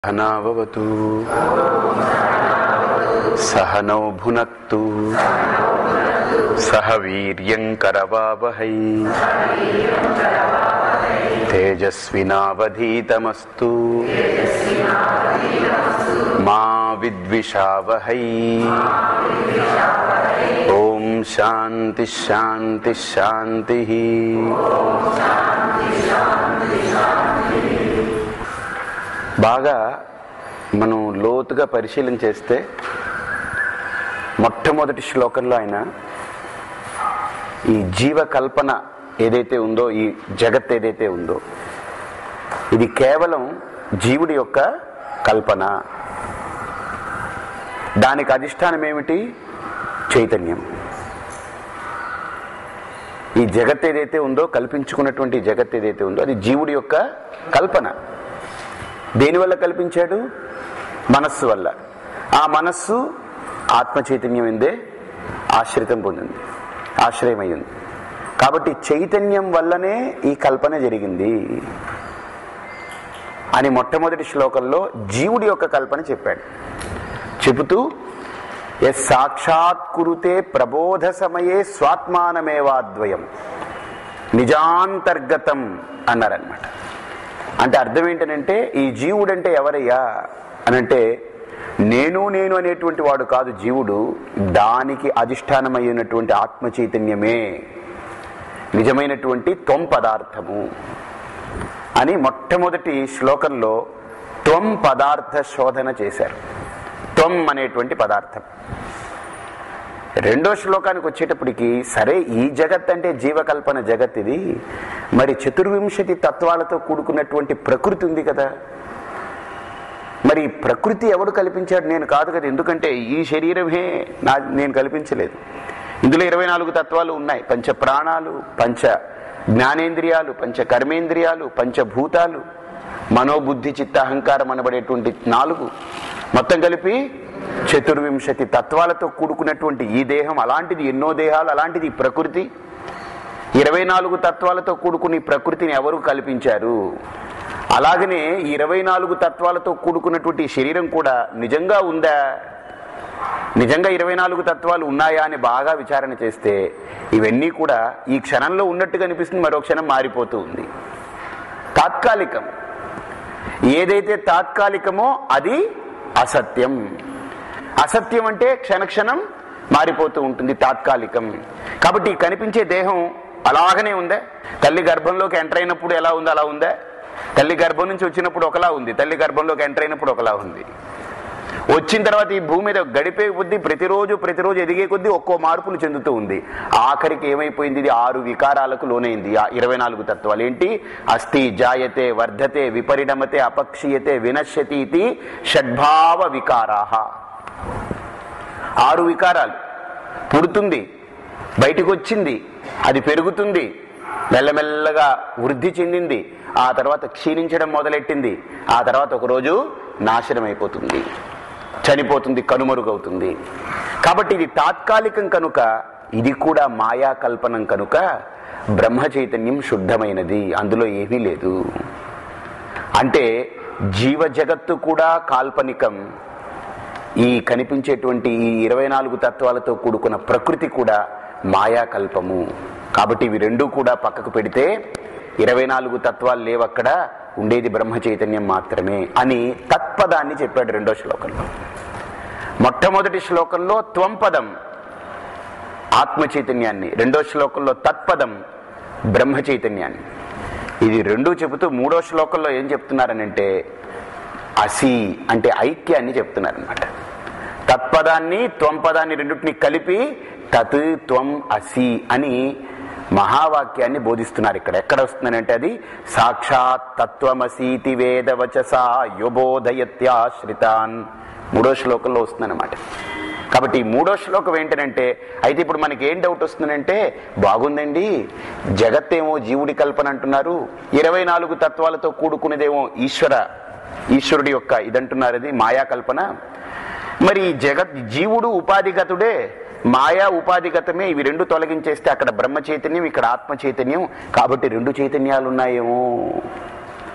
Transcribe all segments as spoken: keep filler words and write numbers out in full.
सहनावतु सहनौ भुनक्तु सह वीर्यं करवावहै तेजस्विनावधीतमस्तु मा विद्विषावहै। ओम शांति शांति शांति। బాగా మనం లోతుగా పరిశీలన చేస్తే మొట్టమొదటి శ్లోకంలో ఆయన ఈ జీవకల్పన ఏదైతే ఉందో, ఈ జగత్ ఏదైతే ఉందో, ఇది కేవలం జీవుడి యొక్క కల్పన. దానికి అధిష్టానం ఏమిటి? చైతన్యం. ఈ జగత్ ఏదైతే ఉందో, కల్పించుకున్నటువంటి జగత్ ఏదైతే ఉందో, అది జీవుడి యొక్క కల్పన. దేనివల్ల కల్పించాడు? మనస్సు వల్ల. ఆ మనస్సు ఆత్మ చైతన్యం ఎందే ఆశ్రితం పొందింది, ఆశ్రయమైంది. కాబట్టి చైతన్యం వల్లనే ఈ కల్పన జరిగింది అని మొట్టమొదటి శ్లోకంలో జీవుడి యొక్క కల్పన చెప్పాడు. చెబుతూ ఎస్ సాక్షాత్కురుతే ప్రబోధ సమయే స్వాత్మానమేవాద్వయం నిజాంతర్గతం అన్నారనమాట. అంటే అర్థం ఏంటనంటే, ఈ జీవుడంటే ఎవరయ్యా అనంటే, నేను నేను అనేటువంటి వాడు కాదు జీవుడు, దానికి అధిష్టానమైనటువంటి ఆత్మ చైతన్యమే నిజమైనటువంటి త్వం పదార్థము అని మొట్టమొదటి శ్లోకంలో త్వం పదార్థ శోధన చేశారు. త్వం అనేటువంటి పదార్థం. రెండో శ్లోకానికి వచ్చేటప్పటికి, సరే ఈ జగత్ అంటే జీవకల్పన జగత్, ఇది మరి చతుర్వింశతి తత్వాలతో కూడుకున్నటువంటి ప్రకృతి ఉంది కదా, మరి ప్రకృతి ఎవడు కల్పించాడు? నేను కాదు కదా. ఎందుకంటే ఈ శరీరమే నా నేను కల్పించలేదు. ఇందులో ఇరవై నాలుగు తత్వాలు ఉన్నాయి. పంచ ప్రాణాలు, పంచ జ్ఞానేంద్రియాలు, పంచ కర్మేంద్రియాలు, పంచభూతాలు, మనోబుద్ధి చిత్త అహంకారం అనబడేటువంటి నాలుగు, మొత్తం కలిపి చతుర్వింశతి తత్వాలతో కూడుకున్నటువంటి ఈ దేహం. అలాంటిది ఎన్నో దేహాలు, అలాంటిది ఈ ప్రకృతి. ఇరవై నాలుగు తత్వాలతో కూడుకుని ప్రకృతిని ఎవరు కల్పించారు? అలాగనే ఈ ఇరవై నాలుగు తత్వాలతో కూడుకున్నటువంటి శరీరం కూడా నిజంగా ఉందా? నిజంగా ఇరవై నాలుగు తత్వాలు ఉన్నాయా అని బాగా విచారణ చేస్తే ఇవన్నీ కూడా ఈ క్షణంలో ఉన్నట్టుగా అనిపిస్తుంది, మరో క్షణం మారిపోతూ ఉంది. తాత్కాలికం. ఏదైతే తాత్కాలికమో అది అసత్యం. అసత్యం అంటే క్షణక్షణం మారిపోతూ ఉంటుంది, తాత్కాలికం. కాబట్టి కనిపించే దేహం అలాగనే ఉందా? తల్లి గర్భంలోకి ఎంటర్ అయినప్పుడు ఎలా ఉందో అలా ఉందా? తల్లి గర్భం నుంచి వచ్చినప్పుడు ఒకలా ఉంది, తల్లి గర్భంలోకి ఎంటర్ అయినప్పుడు ఒకలా ఉంది. వచ్చిన తర్వాత ఈ భూమి మీద గడిపే కొద్దీ ప్రతిరోజు ప్రతిరోజు ఎదిగే కొద్దీ ఒక్కో మార్పులు చెందుతూ ఉంది. ఆఖరికి ఏమైపోయింది? ఇది ఆరు వికారాలకు లోనైంది. ఆ ఇరవై నాలుగు తత్వాలు ఏంటి? అస్థి, జాయతే, వర్ధతే, విపరిణమతే, అపక్షీయతే, వినశ్యతి ఇది షడ్భావ వికారాహ. ఆరు వికారాలు. పుడుతుంది, బయటికి వచ్చింది, అది పెరుగుతుంది, మెల్లమెల్లగా వృద్ధి చెందింది, ఆ తర్వాత క్షీణించడం మొదలెట్టింది, ఆ తర్వాత ఒకరోజు నాశనం అయిపోతుంది, చనిపోతుంది, కనుమరుగవుతుంది. కాబట్టి ఇది తాత్కాలికం కనుక, ఇది కూడా మాయా కల్పనం కనుక బ్రహ్మ చైతన్యం శుద్ధమైనది, అందులో ఏమీ లేదు. అంటే జీవ జగత్తు కూడా కాల్పనికం. ఈ కనిపించేటువంటి ఈ ఇరవై నాలుగు తత్వాలతో కూడుకున్న ప్రకృతి కూడా మాయాకల్పము. కాబట్టి ఇవి రెండు కూడా పక్కకు పెడితే ఇరవై నాలుగు తత్వాలు లేవక్కడ, ఉండేది బ్రహ్మ చైతన్యం మాత్రమే అని తత్పదాన్ని చెప్పాడు రెండో శ్లోకంలో. మొట్టమొదటి శ్లోకంలో త్వంపదం ఆత్మ చైతన్యాన్ని, రెండో శ్లోకంలో తత్పదం బ్రహ్మ చైతన్యాన్ని. ఇది రెండూ చెబుతూ మూడో శ్లోకంలో ఏం చెప్తున్నారనంటే అసి అంటే ఐక్యాన్ని చెప్తున్నారనమాట. తత్పదాన్ని త్వంపదాన్ని రెండింటిని కలిపి తత్ త్వం అసి అని మహావాక్యాన్ని బోధిస్తున్నారు. ఇక్కడ ఎక్కడ వస్తుందనంటే అది సాక్షాత్ తత్వమసీతి వేదవచసా యుబోధయత్యాశ్రితాన్ మూడో శ్లోకంలో వస్తుందన్నమాట. కాబట్టి ఈ మూడో శ్లోకం ఏంటంటే, అయితే ఇప్పుడు మనకి ఏం డౌట్ వస్తుందంటే, బాగుందండి జగత్తేమో జీవుడి కల్పన అంటున్నారు, ఇరవై నాలుగు తత్వాలతో కూడుకునేదేమో ఈశ్వర ఈశ్వరుడి యొక్క ఇదంటున్నారు, అది మాయా కల్పన. మరి జగత్ జీవుడు ఉపాధిగతుడే, మాయా ఉపాధిగతమే. ఇవి రెండు తొలగించేస్తే అక్కడ బ్రహ్మ చైతన్యం, ఇక్కడ ఆత్మ చైతన్యం. కాబట్టి రెండు చైతన్యాలు ఉన్నాయేమో.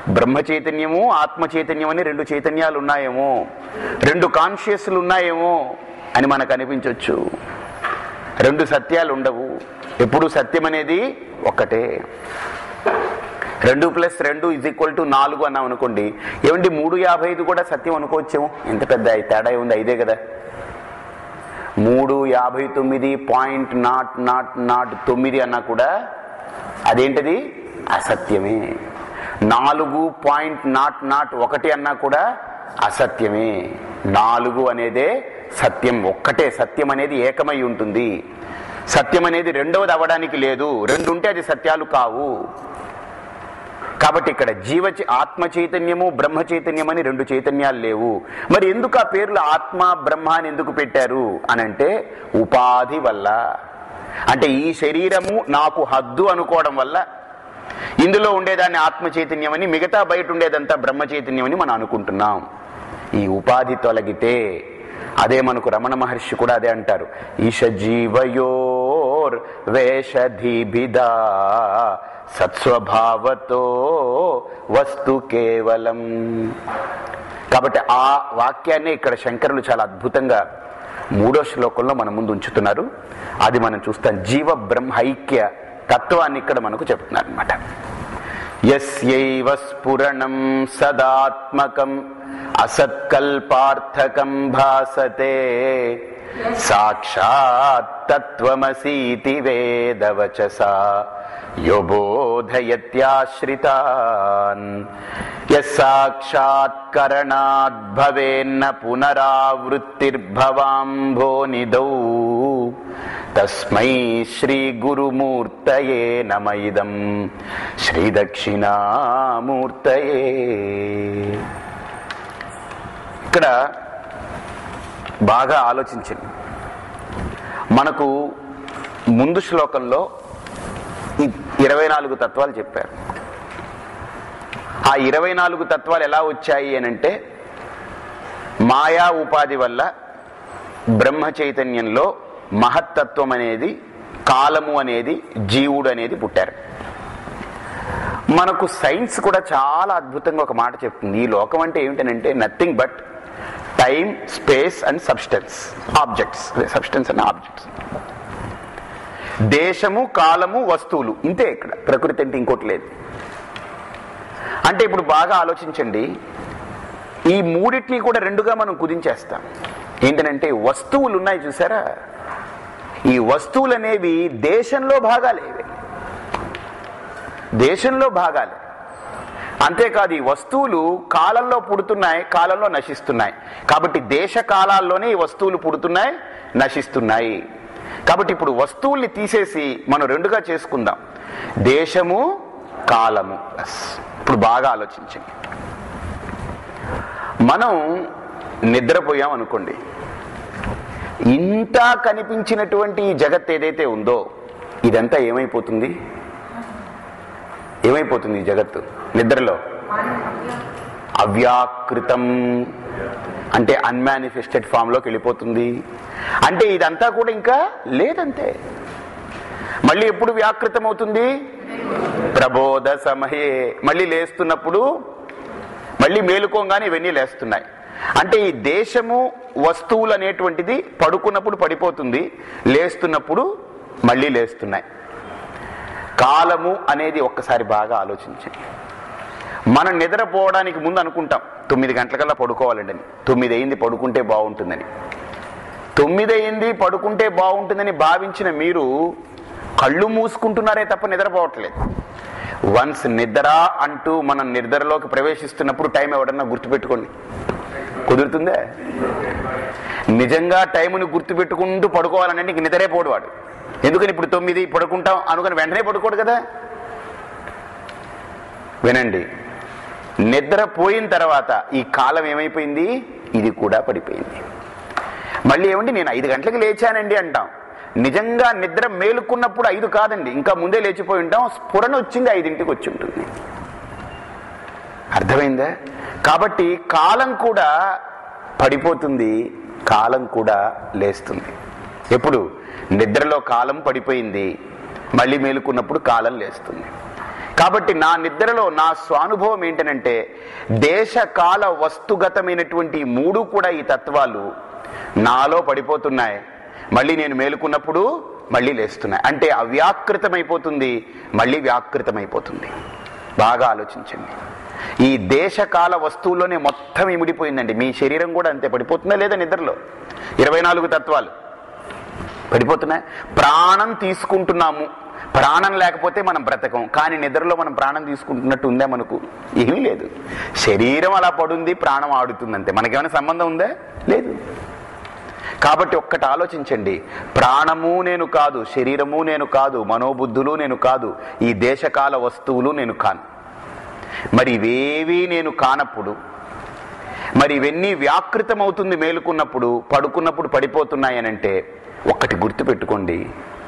బ్రహ్మ చైతన్యము ఆత్మ చైతన్యం అని రెండు చైతన్యాలు ఉన్నాయేమో, రెండు కాన్షియస్లు ఉన్నాయేమో అని మనకు అనిపించవచ్చు. రెండు సత్యాలు ఉండవు. ఎప్పుడు సత్యం అనేది ఒక్కటే. రెండు ప్లస్ రెండు ఇజ్ ఈక్వల్ టు నాలుగు అన్నాం అనుకోండి, ఏమండి మూడు యాభై ఐదు కూడా సత్యం అనుకోవచ్చేమో. ఎంత పెద్ద తేడా ఉంది, ఐదే కదా. మూడు యాభై తొమ్మిది పాయింట్ నాట్ నాట్ నాట్ తొమ్మిది అన్నా కూడా అదేంటది అసత్యమే. నాలుగు పాయింట్ నాట్ నాట్ ఒకటి అన్నా కూడా అసత్యమే. నాలుగు అనేదే సత్యం, ఒక్కటే సత్యం అనేది ఏకమై ఉంటుంది. సత్యం అనేది రెండవది అవ్వడానికి లేదు. రెండు ఉంటే అది సత్యాలు కావు. కాబట్టి ఇక్కడ జీవ ఆత్మ చైతన్యము బ్రహ్మ చైతన్యం అని రెండు చైతన్యాలు లేవు. మరి ఎందుకు ఆ పేర్లు ఆత్మ బ్రహ్మ అని ఎందుకు పెట్టారు అని అంటే ఉపాధి వల్ల. అంటే ఈ శరీరము నాకు హద్దు అనుకోవడం వల్ల ఇందులో ఉండేదాన్ని ఆత్మ చైతన్యం అని, మిగతా బయట ఉండేదంతా బ్రహ్మ చైతన్యం అని మనం అనుకుంటున్నాం. ఈ ఉపాధి తొలగితే అదే మనకు రమణ మహర్షి కూడా అదే అంటారు, ఈశ జీవయోర్ వేషధీభిదా సత్స్వభావతో వస్తు కేవలం. కాబట్టి ఆ వాక్యాన్ని ఇక్కడ శంకరులు చాలా అద్భుతంగా మూడో శ్లోకంలో మన ముందు ఉంచుతున్నారు. అది మనం చూస్తాం. జీవ బ్రహ్మ ఐక్య తత్వాన్ని ఇక్కడ మనకు చెప్తున్నారు అనమాట. యస్యైవ స్ఫురణం సదాత్మకం అసత్కల్పార్థకం భాసతే సాక్షాత్ తత్వమసీతి వేదవచసా యో బోధయత్యాశ్రితాన్ యస్సాక్షాత్కరణాద్ భవేన్న పునరావృత్తిర్భవాంభో నిధౌ తస్మై శ్రీ గురుమూర్తయే నమ ఇదం శ్రీ దక్షిణామూర్తయే. ఇక్కడ బాగా ఆలోచించండి. మనకు ముందు శ్లోకంలో ఇరవై నాలుగు తత్వాలు చెప్పారు. ఆ ఇరవై నాలుగు తత్వాలు ఎలా వచ్చాయి అనంటే మాయా ఉపాధి వల్ల బ్రహ్మ చైతన్యంలో మహత్తత్వం అనేది, కాలము అనేది, జీవుడు అనేది పుట్టారు. మనకు సైన్స్ కూడా చాలా అద్భుతంగా ఒక మాట చెప్తుంది. ఈ లోకం అంటే ఏమిటనంటే nothing but time, space and substance, objects. Substance and objects, దేశము, కాలము, వస్తువులు, ఇంతే. ఇక్కడ ప్రకృతి అంటే ఇంకోటి లేదు. అంటే ఇప్పుడు బాగా ఆలోచించండి, ఈ మూడింటిని కూడా రెండుగా మనం కుదించేస్తాం. ఏంటనంటే వస్తువులు ఉన్నాయి చూసారా, ఈ వస్తువులు అనేవి దేశంలో భాగాలేవి, దేశంలో భాగాలే. అంతేకాదు ఈ వస్తువులు కాలంలో పుడుతున్నాయి, కాలంలో నశిస్తున్నాయి. కాబట్టి దేశ కాలాల్లోనే ఈ వస్తువులు పుడుతున్నాయి, నశిస్తున్నాయి. కాబట్టి ఇప్పుడు వస్తువుల్ని తీసేసి మనం రెండుగా చేసుకుందాం, దేశము, కాలము. ఇప్పుడు బాగా ఆలోచించండి. మనం నిద్రపోయాం అనుకోండి, ఇంత కనిపించినటువంటి ఈ జగత్ ఏదైతే ఉందో ఇదంతా ఏమైపోతుంది? ఏమైపోతుంది ఈ జగత్తు నిద్రలో? అవ్యాకృతం, అంటే అన్మానిఫెస్టెడ్ ఫామ్ లోకి వెళ్ళిపోతుంది. అంటే ఇదంతా కూడా ఇంకా లేదంతే. మళ్ళీ ఎప్పుడు వ్యాకృతం అవుతుంది? ప్రబోధ సమయే. మళ్ళీ లేస్తున్నప్పుడు, మళ్ళీ మేలుకోగానే ఇవన్నీ లేస్తున్నాయి. అంటే ఈ దేశము, వస్తువులు అనేటువంటిది పడుకున్నప్పుడు పడిపోతుంది, లేస్తున్నప్పుడు మళ్ళీ లేస్తున్నాయి. కాలము అనేది ఒక్కసారి బాగా ఆలోచించండి. మనం నిద్రపోవడానికి ముందు అనుకుంటాం తొమ్మిది గంటలకల్లా పడుకోవాలండి, తొమ్మిది అయింది పడుకుంటే బాగుంటుందని. తొమ్మిది అయింది పడుకుంటే బాగుంటుందని భావించిన మీరు కళ్ళు మూసుకుంటున్నారే తప్ప నిద్రపోవట్లేదు. వన్స్ నిద్ర అంటూ మనం నిద్రలోకి ప్రవేశిస్తున్నప్పుడు టైం ఎవడన్నా గుర్తుపెట్టుకోండి. కుదురుతుందే? నిజంగా టైముని గుర్తుపెట్టుకుంటూ పడుకోవాలంటే ఇంక నిద్రే పోడు వాడు. ఎందుకని ఇప్పుడు తొమ్మిది పడుకుంటాం అనుకుని వెంటనే పడుకోడు కదా. వినండి, నిద్ర పోయిన తర్వాత ఈ కాలం ఏమైపోయింది? ఇది కూడా పడిపోయింది. మళ్ళీ ఏమండి నేను ఐదు గంటలకు లేచానండి అంటాం. నిజంగా నిద్ర మేలుకున్నప్పుడు ఐదు కాదండి, ఇంకా ముందే లేచిపోయి ఉంటాం. స్ఫురణ వచ్చింది ఐదింటికి వచ్చి ఉంటుంది. అర్థమైందా? కాబట్టి కాలం కూడా పడిపోతుంది, కాలం కూడా లేస్తుంది. ఎప్పుడు? నిద్రలో కాలం పడిపోయింది, మళ్ళీ మేలుకున్నప్పుడు కాలం లేస్తుంది. కాబట్టి నా నిద్రలో నా స్వానుభవం ఏంటనంటే దేశకాల వస్తుగతమైనటువంటి మూడు కూడా ఈ తత్వాలు నాలో పడిపోతున్నాయి, మళ్ళీ నేను మేలుకున్నప్పుడు మళ్ళీ లేస్తున్నాయి. అంటే అవ్యాకృతమైపోతుంది, మళ్ళీ వ్యాకృతమైపోతుంది. బాగా ఆలోచించండి. ఈ దేశకాల వస్తువుల్లోనే మొత్తం ఇమిడిపోయిందండి. మీ శరీరం కూడా అంతే పడిపోతుందా లేదా? నిద్రలో ఇరవై నాలుగు తత్వాలు పడిపోతున్నాయి. ప్రాణం తీసుకుంటున్నాము, ప్రాణం లేకపోతే మనం బ్రతకం. కానీ నిద్రలో మనం ప్రాణం తీసుకుంటున్నట్టు ఉందా? మనకు ఏమీ లేదు. శరీరం అలా పడుంది, ప్రాణం ఆడుతుంది అంతే. మనకేమైనా సంబంధం ఉందా? లేదు. కాబట్టి ఒక్కటి ఆలోచించండి, ప్రాణము నేను కాదు, శరీరము నేను కాదు, మనోబుద్ధులు నేను కాదు, ఈ దేశకాల వస్తువులు నేను కాను. మరి ఇవేవీ నేను కానప్పుడు, మరి ఇవన్నీ వ్యాకృతమవుతుంది మేలుకున్నప్పుడు, పడుకున్నప్పుడు పడిపోతున్నాయనంటే ఒక్కటి గుర్తుపెట్టుకోండి,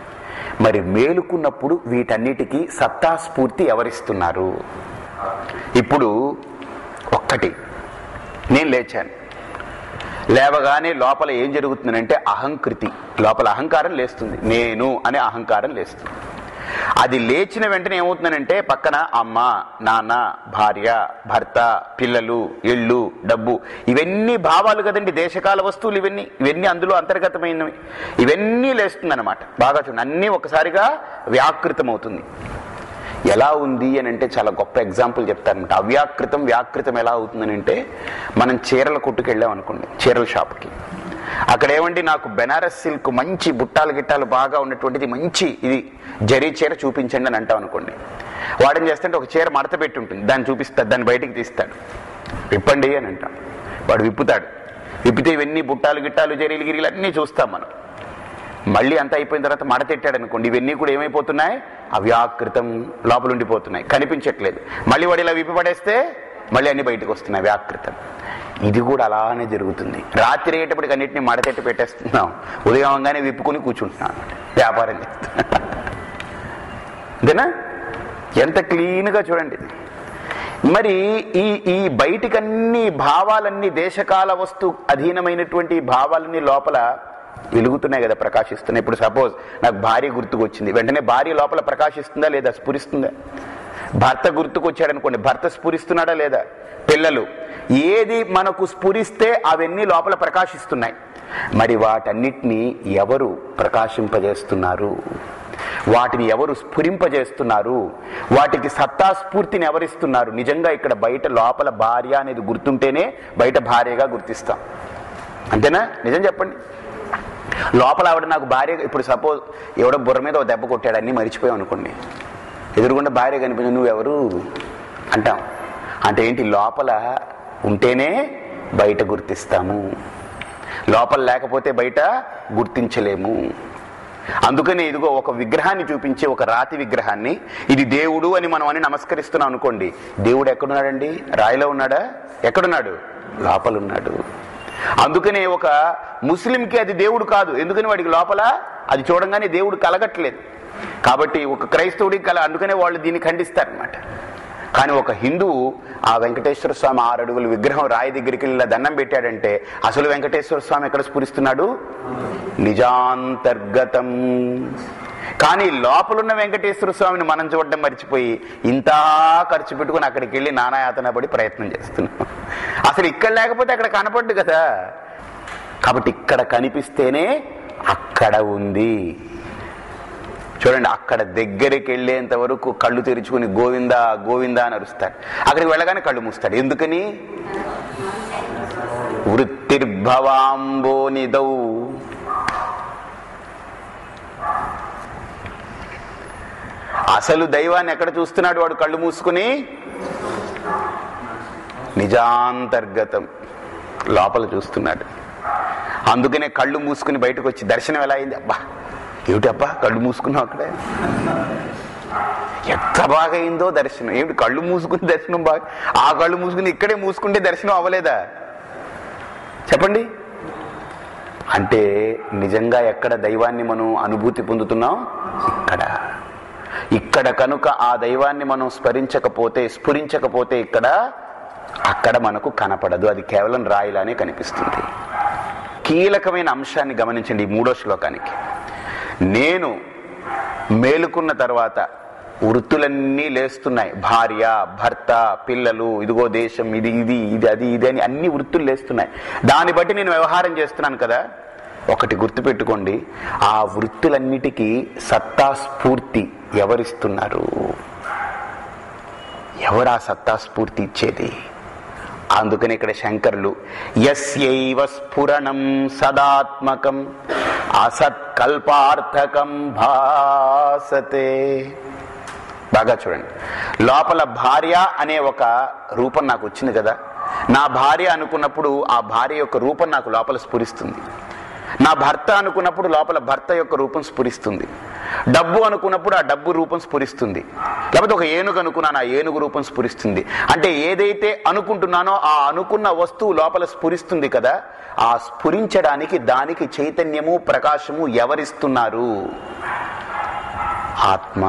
మరి మేలుకున్నప్పుడు వీటన్నిటికీ సత్తాస్ఫూర్తి ఎవరిస్తున్నారు? ఇప్పుడు ఒక్కటి, నేను లేచాను, లేవగానే లోపల ఏం జరుగుతుందంటే అహంకృతి, లోపల అహంకారం లేస్తుంది, నేను అనే అహంకారం లేస్తుంది. అది లేచిన వెంటనే ఏమవుతుందనంటే పక్కన అమ్మ, నాన్న, భార్య, భర్త, పిల్లలు, ఇళ్ళు, డబ్బు, ఇవన్నీ భావాలు కదండి, దేశకాల వస్తువులు ఇవన్నీ. ఇవన్నీ అందులో అంతర్గతమైనవి. ఇవన్నీ లేస్తుందన్నమాట. బాగా చూడండి, అన్నీ ఒకసారిగా వ్యాకృతం అవుతుంది. ఎలా ఉంది అని అంటే చాలా గొప్ప ఎగ్జాంపుల్ చెప్తారనమాట. అవ్యాకృతం వ్యాకృతం ఎలా అవుతుందని అంటే, మనం చీరల కొట్టుకు వెళ్ళాం అనుకోండి, చీరల షాప్కి. అక్కడ ఏమండి, నాకు బెనారస్ సిల్క్ మంచి బుట్టాలు గిట్టాలు బాగా ఉన్నటువంటిది మంచి ఇది జరీ చీర చూపించండి అని అంటాం అనుకోండి. వాడేం చేస్తాడంటే ఒక చీర మడత పెట్టి ఉంటుంది, దాన్ని చూపిస్తాడు, దాన్ని బయటికి తీస్తాడు, విప్పండి అని అంటాం. వాడు విప్పుతాడు. విప్పితే ఇవన్నీ బుట్టాలు గిట్టాలు జరీలు గిరీలు అన్నీ చూస్తాం మనం. మళ్ళీ అంతా అయిపోయిన తర్వాత మడతెట్టాడు అనుకోండి, ఇవన్నీ కూడా ఏమైపోతున్నాయి? అవ్యాకృతం, లోపల ఉండిపోతున్నాయి, కనిపించట్లేదు. మళ్ళీ వాడు ఇలా విప్పి పడేస్తే మళ్ళీ అన్ని బయటకు వస్తున్నాయి, వ్యాకృతం. ఇది కూడా అలానే జరుగుతుంది. రాత్రి అయ్యేటప్పటికి అన్నింటినీ మడతెట్టి పెట్టేస్తున్నాం, ఉదయం అవగానే విప్పుకొని కూర్చుంటున్నాం, వ్యాపారం చేస్తున్నాం. అంతేనా? ఎంత క్లీన్గా చూడండి. మరి ఈ ఈ బయటికన్నీ భావాలన్నీ, దేశకాల వస్తు అధీనమైనటువంటి భావాలన్నీ లోపల వెలుగుతున్నాయి కదా, ప్రకాశిస్తున్నాయి. ఇప్పుడు సపోజ్ నాకు భార్య గుర్తుకు వచ్చింది, వెంటనే భార్య లోపల ప్రకాశిస్తుందా లేదా? స్ఫురిస్తుందా? భర్త గుర్తుకు వచ్చాడనుకోండి, భర్త స్ఫురిస్తున్నాడా లేదా? పిల్లలు, ఏది మనకు స్ఫురిస్తే అవన్నీ లోపల ప్రకాశిస్తున్నాయి. మరి వాటన్నిటినీ ఎవరు ప్రకాశింపజేస్తున్నారు? వాటిని ఎవరు స్ఫురింపజేస్తున్నారు? వాటికి సత్తాస్ఫూర్తిని ఎవరిస్తున్నారు? నిజంగా ఇక్కడ బయట లోపల భార్య అనేది గుర్తుంటేనే బయట భార్యగా గుర్తిస్తాం. అంతేనా? నిజం చెప్పండి. లోపల ఆవిడ నాకు భార్య, ఇప్పుడు సపోజ్ ఎవడో బుర్ర మీద ఒక దెబ్బ కొట్టాడు, అన్నీ మరిచిపోయాం అనుకోండి, ఎదురుగుండా భార్య కనిపించి నువ్వెవరు అంటాం. అంటే ఏంటి? లోపల ఉంటేనే బయట గుర్తిస్తాము, లోపల లేకపోతే బయట గుర్తించలేము. అందుకని ఇదిగో ఒక విగ్రహాన్ని చూపించి, ఒక రాతి విగ్రహాన్ని, ఇది దేవుడు అని మనం అని నమస్కరిస్తున్నాం అనుకోండి, దేవుడు ఎక్కడున్నాడండి? రాయిలో ఉన్నాడా? ఎక్కడున్నాడు? లోపల ఉన్నాడు. అందుకనే ఒక ముస్లింకి అది దేవుడు కాదు, ఎందుకని వాడికి లోపల అది చూడంగానే దేవుడు కలగట్లేదు. కాబట్టి ఒక క్రైస్తవుడికి కల, అందుకనే వాళ్ళు దీన్ని ఖండిస్తారనమాట. కానీ ఒక హిందువు ఆ వెంకటేశ్వర స్వామి ఆరు అడుగుల విగ్రహం రాయి దగ్గరికి వెళ్ళి దండం పెట్టాడంటే అసలు వెంకటేశ్వర స్వామి ఎక్కడ స్ఫురిస్తున్నాడు? నిజాంతర్గతం. కానీ లోపలున్న వెంకటేశ్వర స్వామిని మనం చూడడం మర్చిపోయి ఇంత ఖర్చు పెట్టుకుని అక్కడికి వెళ్ళి నానాయాతన పడి ప్రయత్నం చేస్తున్నాం. అసలు ఇక్కడ లేకపోతే అక్కడ కనపడ్డు కదా. కాబట్టి ఇక్కడ కనిపిస్తేనే అక్కడ ఉంది. చూడండి, అక్కడ దగ్గరికి వెళ్ళేంత వరకు కళ్ళు తెరుచుకుని గోవిందా గోవిందా అని అరుస్తాడు. అక్కడికి వెళ్ళగానే కళ్ళు మూస్తాడు. ఎందుకని? వృత్తిర్భవాంబోనిదౌ. అసలు దైవాన్ని ఎక్కడ చూస్తున్నాడు వాడు? కళ్ళు మూసుకుని నిజాంతర్గతం, లోపల చూస్తున్నాడు. అందుకనే కళ్ళు మూసుకుని బయటకు వచ్చి దర్శనం ఎలా అయింది? అబ్బా ఏమిటి అబ్బా కళ్ళు మూసుకున్నావు అక్కడే, ఎంత బాగా అయిందో దర్శనం. ఏమిటి కళ్ళు మూసుకుని దర్శనం బాగా? ఆ కళ్ళు మూసుకుని ఇక్కడే మూసుకుంటే దర్శనం అవ్వలేదా? చెప్పండి. అంటే నిజంగా ఎక్కడ దైవాన్ని మనం అనుభూతి పొందుతున్నాం? ఇక్కడ. ఇక్కడ కనుక ఆ దైవాన్ని మనం స్మరించకపోతే, స్ఫురించకపోతే ఇక్కడ అక్కడ మనకు కనపడదు. అది కేవలం రాయిలానే కనిపిస్తుంది. కీలకమైన అంశాన్ని గమనించండి ఈ మూడో శ్లోకానికి. నేను మేలుకున్న తర్వాత వృత్తులన్నీ లేస్తున్నాయి. భార్య, భర్త, పిల్లలు, ఇదిగో దేశం, ఇది ఇది ఇది అది ఇది అని అన్ని వృత్తులు లేస్తున్నాయి. దాన్ని బట్టి నేను వ్యవహారం చేస్తున్నాను కదా. ఒకటి గుర్తుపెట్టుకోండి, ఆ వృత్తులన్నిటికీ సత్తా స్ఫూర్తి ఎవరిస్తున్నారు? ఎవరు ఆ సత్తా స్ఫూర్తి ఇచ్చేది? అందుకని ఇక్కడ శంకరులు యస్యైవ స్ఫురణం సదాత్మకం అసత్కల్పార్థకం భాసతే. బాగా చూడండి, లోపల భార్య అనే ఒక రూపం నాకు వచ్చింది కదా. నా భార్య అనుకున్నప్పుడు ఆ భార్య యొక్క రూపం నాకు లోపల స్ఫురిస్తుంది. నా భర్త అనుకున్నప్పుడు లోపల భర్త యొక్క రూపం స్ఫురిస్తుంది. డబ్బు అనుకున్నప్పుడు ఆ డబ్బు రూపం స్ఫురిస్తుంది. లేకపోతే ఒక ఏనుగు అనుకున్నాను, ఆ ఏనుగు రూపం స్ఫురిస్తుంది. అంటే ఏదైతే అనుకుంటున్నానో ఆ అనుకున్న వస్తువు లోపల స్ఫురిస్తుంది కదా. ఆ స్ఫురించడానికి దానికి చైతన్యము, ప్రకాశము ఎవరిస్తున్నారు? ఆత్మ.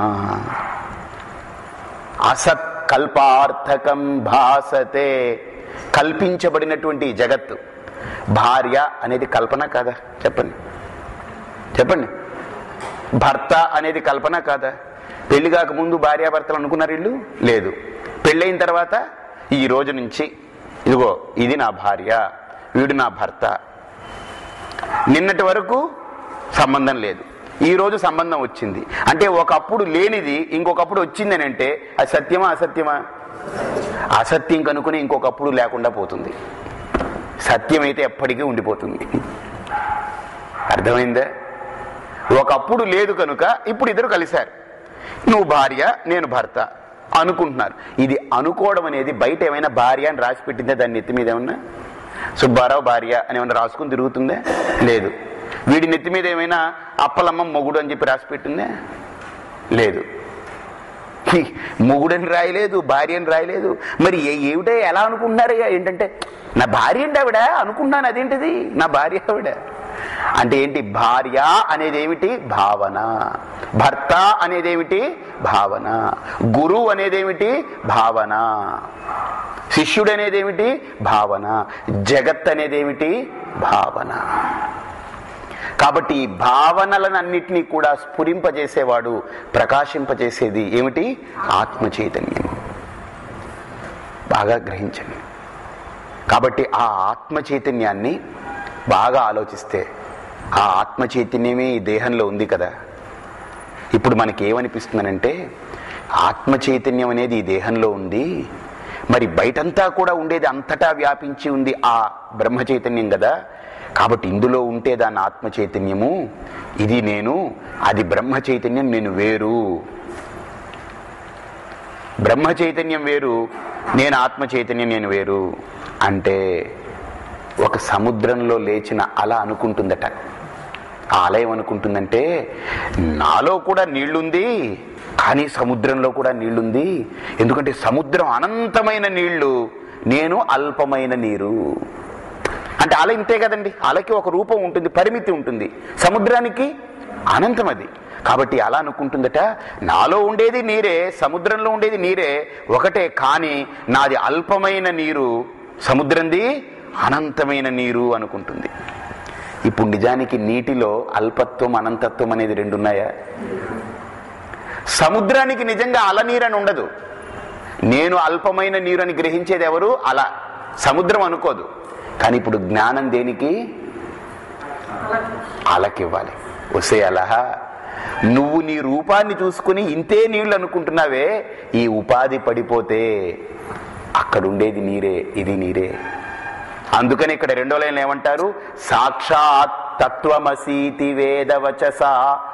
అసత్కల్పార్థకం భాసతే. కల్పించబడినటువంటి జగత్తు. భార్య అనేది కల్పన కాదా? చెప్పండి చెప్పండి. భర్త అనేది కల్పన కాదా? పెళ్లి కాకముందు భార్యాభర్తలు అనుకున్నారు వీళ్ళు? లేదు. పెళ్ళైన తర్వాత ఈ రోజు నుంచి ఇదిగో ఇది నా భార్య, వీడు నా భర్త. నిన్నటి వరకు సంబంధం లేదు, ఈ రోజు సంబంధం వచ్చింది. అంటే ఒకప్పుడు లేనిది ఇంకొకప్పుడు వచ్చిందని అంటే అది సత్యమా అసత్యమా? అసత్యం కనుకుని ఇంకొకప్పుడు లేకుండా పోతుంది. సత్యం అయితే ఎప్పటికీ ఉండిపోతుంది. అర్థమైందా? ఒకప్పుడు లేదు కనుక ఇప్పుడు ఇద్దరు కలిశారు. నువ్వు భార్య, నేను భర్త అనుకుంటున్నారు. ఇది అనుకోవడం అనేది బయట ఏమైనా భార్య అని రాసి పెట్టిందా? దాన్ని నెత్తి మీద ఏమన్నా సుబ్బారావు భార్య అని ఏమన్నా రాసుకుని తిరుగుతుందే? లేదు. వీడి నెత్తి మీద ఏమైనా అప్పలమ్మ మొగుడు అని చెప్పి రాసి పెట్టిందే? లేదు. మొగుడని రాయలేదు, భార్య అని రాయలేదు. మరి ఏమిటే ఎలా అనుకుంటున్నారు? ఏంటంటే నా భార్య అండి ఆవిడ అనుకుంటున్నాను. అదేంటిది నా భార్య ఆవిడ అంటే ఏంటి? భార్య అనేది ఏమిటి? భావన. భర్త అనేదేమిటి? భావన. గురువు అనేదేమిటి? భావన. శిష్యుడు అనేదేమిటి? భావన. జగత్ అనేదేమిటి? భావన. కాబట్టి ఈ భావనలనన్నిటినీ కూడా స్ఫురింపజేసేవాడు, ప్రకాశింపజేసేది ఏమిటి? ఆత్మ చైతన్యం. బాగా గ్రహించండి. కాబట్టి ఆ ఆత్మ చైతన్యాన్ని బాగా ఆలోచిస్తే ఆ ఆత్మ చైతన్యమే ఈ దేహంలో ఉంది కదా. ఇప్పుడు మనకి ఏమనిపిస్తుందనంటే ఆత్మ చైతన్యం అనేది ఈ దేహంలో ఉంది, మరి బయటంతా కూడా ఉండేది, అంతటా వ్యాపించి ఉంది ఆ బ్రహ్మ చైతన్యం కదా. కాబట్టి ఇందులో ఉంటే దాని ఆత్మ చైతన్యము, ఇది నేను, అది బ్రహ్మ చైతన్యం, నేను వేరు. బ్రహ్మ చైతన్యం వేరు, నేను ఆత్మ చైతన్యం నేను వేరు. అంటే ఒక సముద్రంలో లేచిన అల అనుకుంటుందట. ఆ అల ఏమనుకుంటుందంటే నాలో కూడా నీళ్లుంది, కానీ సముద్రంలో కూడా నీళ్లుంది. ఎందుకంటే సముద్రం అనంతమైన నీళ్లు, నేను అల్పమైన నీరు. అంటే అల ఇంతే కదండి. అలకి ఒక రూపం ఉంటుంది, పరిమితి ఉంటుంది. సముద్రానికి అనంతం అది. కాబట్టి అలా అనుకుంటుందట, నాలో ఉండేది నీరే, సముద్రంలో ఉండేది నీరే ఒకటే, కానీ నాది అల్పమైన నీరు, సముద్రంది అనంతమైన నీరు అనుకుంటుంది. ఇప్పుడు నిజానికి నీటిలో అల్పత్వం, అనంతత్వం అనేది రెండు ఉన్నాయా? సముద్రానికి నిజంగా అల నీరని ఉండదు. నేను అల్పమైన నీరు అని గ్రహించేది ఎవరు? అల. సముద్రం అనుకోదు. కానీ ఇప్పుడు జ్ఞానం దేనికి? అలకివ్వాలి. ఒసే అలహ, నువ్వు నీ రూపాన్ని చూసుకుని ఇంతే నీళ్లు అనుకుంటున్నావే, ఈ ఉపాధి పడిపోతే అక్కడుండేది నీరే, ఇది నీరే. అందుకని ఇక్కడ రెండో లైన్ ఏమంటారు? సాక్షాత్ తత్వమసీతి వేదవచస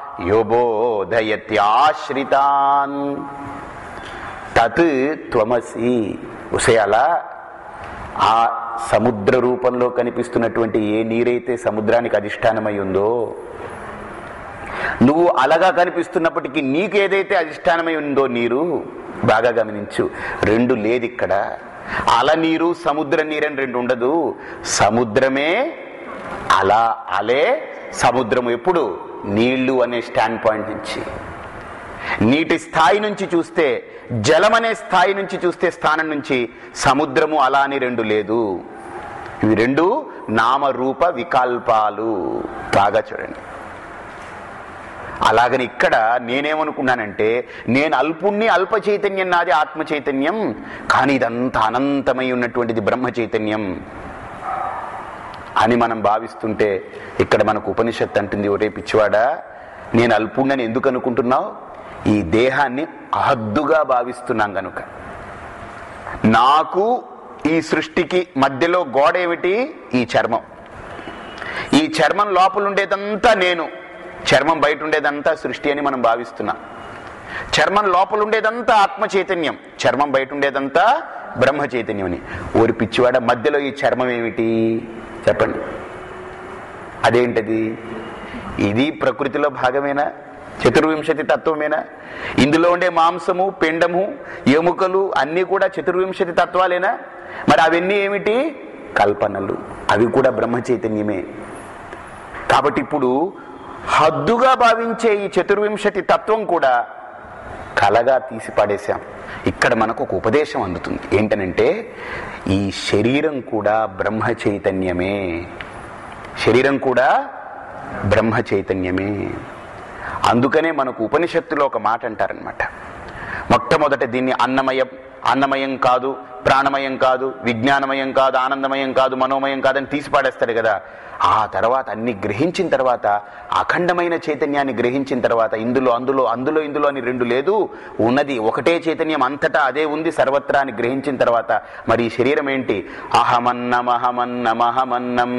యోబోధయత్యాశ్రితాన్. తత్ త్వమసి. ఉసేయాల ఆ సముద్ర రూపంలో కనిపిస్తున్నటువంటి ఏ నీరైతే సముద్రానికి అధిష్టానమై ఉందో, నువ్వు అలగా కనిపిస్తున్నప్పటికీ నీకు ఏదైతే అధిష్టానమై ఉందో నీరు, బాగా గమనించు, రెండు లేదు ఇక్కడ. అల నీరు, సముద్ర నీరని రెండు ఉండదు. సముద్రమే అల, అలే సముద్రము. ఎప్పుడు? నీళ్లు అనే స్టాండ్ పాయింట్ నుంచి, నీటి స్థాయి నుంచి చూస్తే, జలం అనే స్థాయి నుంచి చూస్తే, స్థానం నుంచి సముద్రము అలా అని రెండు లేదు. ఇవి రెండు నామరూప వికల్పాలు. బాగా చూడండి. అలాగని ఇక్కడ నేనేమనుకున్నానంటే నేను అల్పుణ్ణి, అల్ప చైతన్యం నాది ఆత్మ చైతన్యం, కానీ ఇదంతా అనంతమై ఉన్నటువంటిది బ్రహ్మ చైతన్యం అని మనం భావిస్తుంటే ఇక్కడ మనకు ఉపనిషత్తు అంటుంది, ఒరే పిచ్చివాడా, నేను అల్పుణ్ణని ఎందుకు అనుకుంటున్నావు? ఈ దేహాన్ని అహద్దుగా భావిస్తున్నాం గనుక. నాకు ఈ సృష్టికి మధ్యలో గోడ ఏమిటి? ఈ చర్మం. ఈ చర్మం లోపల ఉండేదంతా నేను, చర్మం బయట ఉండేదంతా సృష్టి అని మనం భావిస్తున్నాం. చర్మం లోపల ఉండేదంతా ఆత్మ చైతన్యం, చర్మం బయట ఉండేదంతా బ్రహ్మ చైతన్యం అని. ఓరి పిచ్చివాడ, మధ్యలో ఈ చర్మం ఏమిటి చెప్పండి? అదేంటది? ఇది ప్రకృతిలో భాగమేనా? చతుర్వింశతి తత్వమేనా? ఇందులో ఉండే మాంసము, పిండము, ఎముకలు అన్నీ కూడా చతుర్వింశతి తత్వాలేనా? మరి అవన్నీ ఏమిటి? కల్పనలు. అవి కూడా బ్రహ్మ చైతన్యమే. కాబట్టి ఇప్పుడు హద్దుగా భావించే ఈ చతుర్వింశతి తత్వం కూడా కలగా తీసి పడేశాం. ఇక్కడ మనకు ఒక ఉపదేశం అందుతుంది. ఏంటనంటే ఈ శరీరం కూడా బ్రహ్మ చైతన్యమే. శరీరం కూడా బ్రహ్మ చైతన్యమే. అందుకనే మనకు ఉపనిషత్తులో ఒక మాట అంటారనమాట. మొట్టమొదట దీన్ని అన్నమయం, అన్నమయం కాదు, ప్రాణమయం కాదు, విజ్ఞానమయం కాదు, ఆనందమయం కాదు, మనోమయం కాదని తీసి పాడేస్తాడు కదా. ఆ తర్వాత అన్ని గ్రహించిన తర్వాత, అఖండమైన చైతన్యాన్ని గ్రహించిన తర్వాత ఇందులో అందులో అందులో ఇందులో అని రెండు లేదు, ఉన్నది ఒకటే చైతన్యం, అంతటా అదే ఉంది సర్వత్రా అని గ్రహించిన తర్వాత మరి ఈ శరీరం ఏంటి? అహమన్నమహమన్నమహమన్నం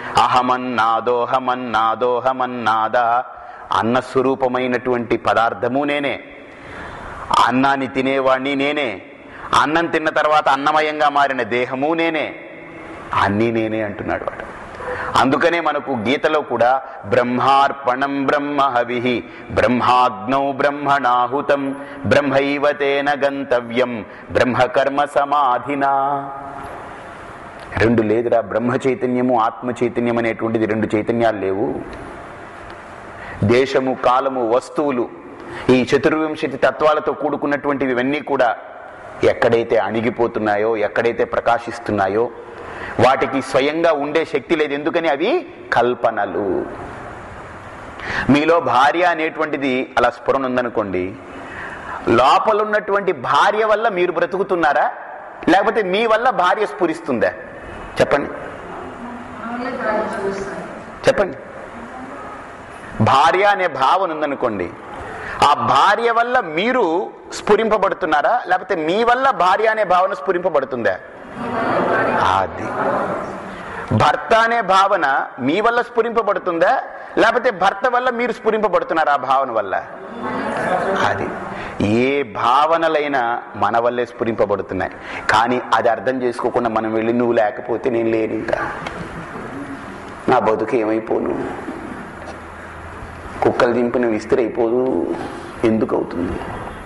అహమన్నాదోహమన్నాదోహమన్నాద. అన్నస్వరూపమైనటువంటి పదార్థము నేనే, అన్నాన్ని తినేవాణ్ణి నేనే, అన్నం తిన్న తర్వాత అన్నమయంగా మారిన దేహము నేనే, అన్నీ నేనే అంటున్నాడు వాడు. అందుకనే మనకు గీతలో కూడా బ్రహ్మార్పణం బ్రహ్మహవిః బ్రహ్మాగ్నౌ బ్రహ్మణాహుతం బ్రహ్మైవ తేన గంతవ్యం బ్రహ్మకర్మ సమాధినా. రెండు లేదురా, బ్రహ్మ చైతన్యము ఆత్మ చైతన్యం అనేటువంటిది రెండు చైతన్యాలు లేవు. దేశము, కాలము, వస్తువులు, ఈ చతుర్వింశతి తత్వాలతో కూడుకున్నటువంటివి ఇవన్నీ కూడా ఎక్కడైతే అణిగిపోతున్నాయో, ఎక్కడైతే ప్రకాశిస్తున్నాయో వాటికి స్వయంగా ఉండే శక్తి లేదు. ఎందుకని? అవి కల్పనలు. మీలో భార్య అనేటువంటిది అలా స్ఫురణ ఉందనుకోండి, లోపల ఉన్నటువంటి భార్య వల్ల మీరు బ్రతుకుతున్నారా, లేకపోతే మీ వల్ల భార్య స్ఫురిస్తుందా? చెప్పండి చెప్పండి. భార్య అనే భావన ఉందనుకోండి, ఆ భార్య వల్ల మీరు స్ఫురింపబడుతున్నారా, లేకపోతే మీ వల్ల భార్య అనే భావన స్ఫురింపబడుతుందా? అది. భర్త అనే భావన మీ వల్ల స్ఫురింపబడుతుందా, లేకపోతే భర్త వల్ల మీరు స్ఫురింపబడుతున్నారా ఆ భావన వల్ల? అది. ఏ భావనలైనా మన వల్లే స్ఫురింపబడుతున్నాయి. కానీ అది అర్థం చేసుకోకుండా మనం వెళ్ళి నువ్వు లేకపోతే నేను లేను, ఇంకా నా బతుకు ఏమైపోను, కుక్కలు దింపిన విస్తరి అయిపోదు, ఎందుకు అవుతుంది?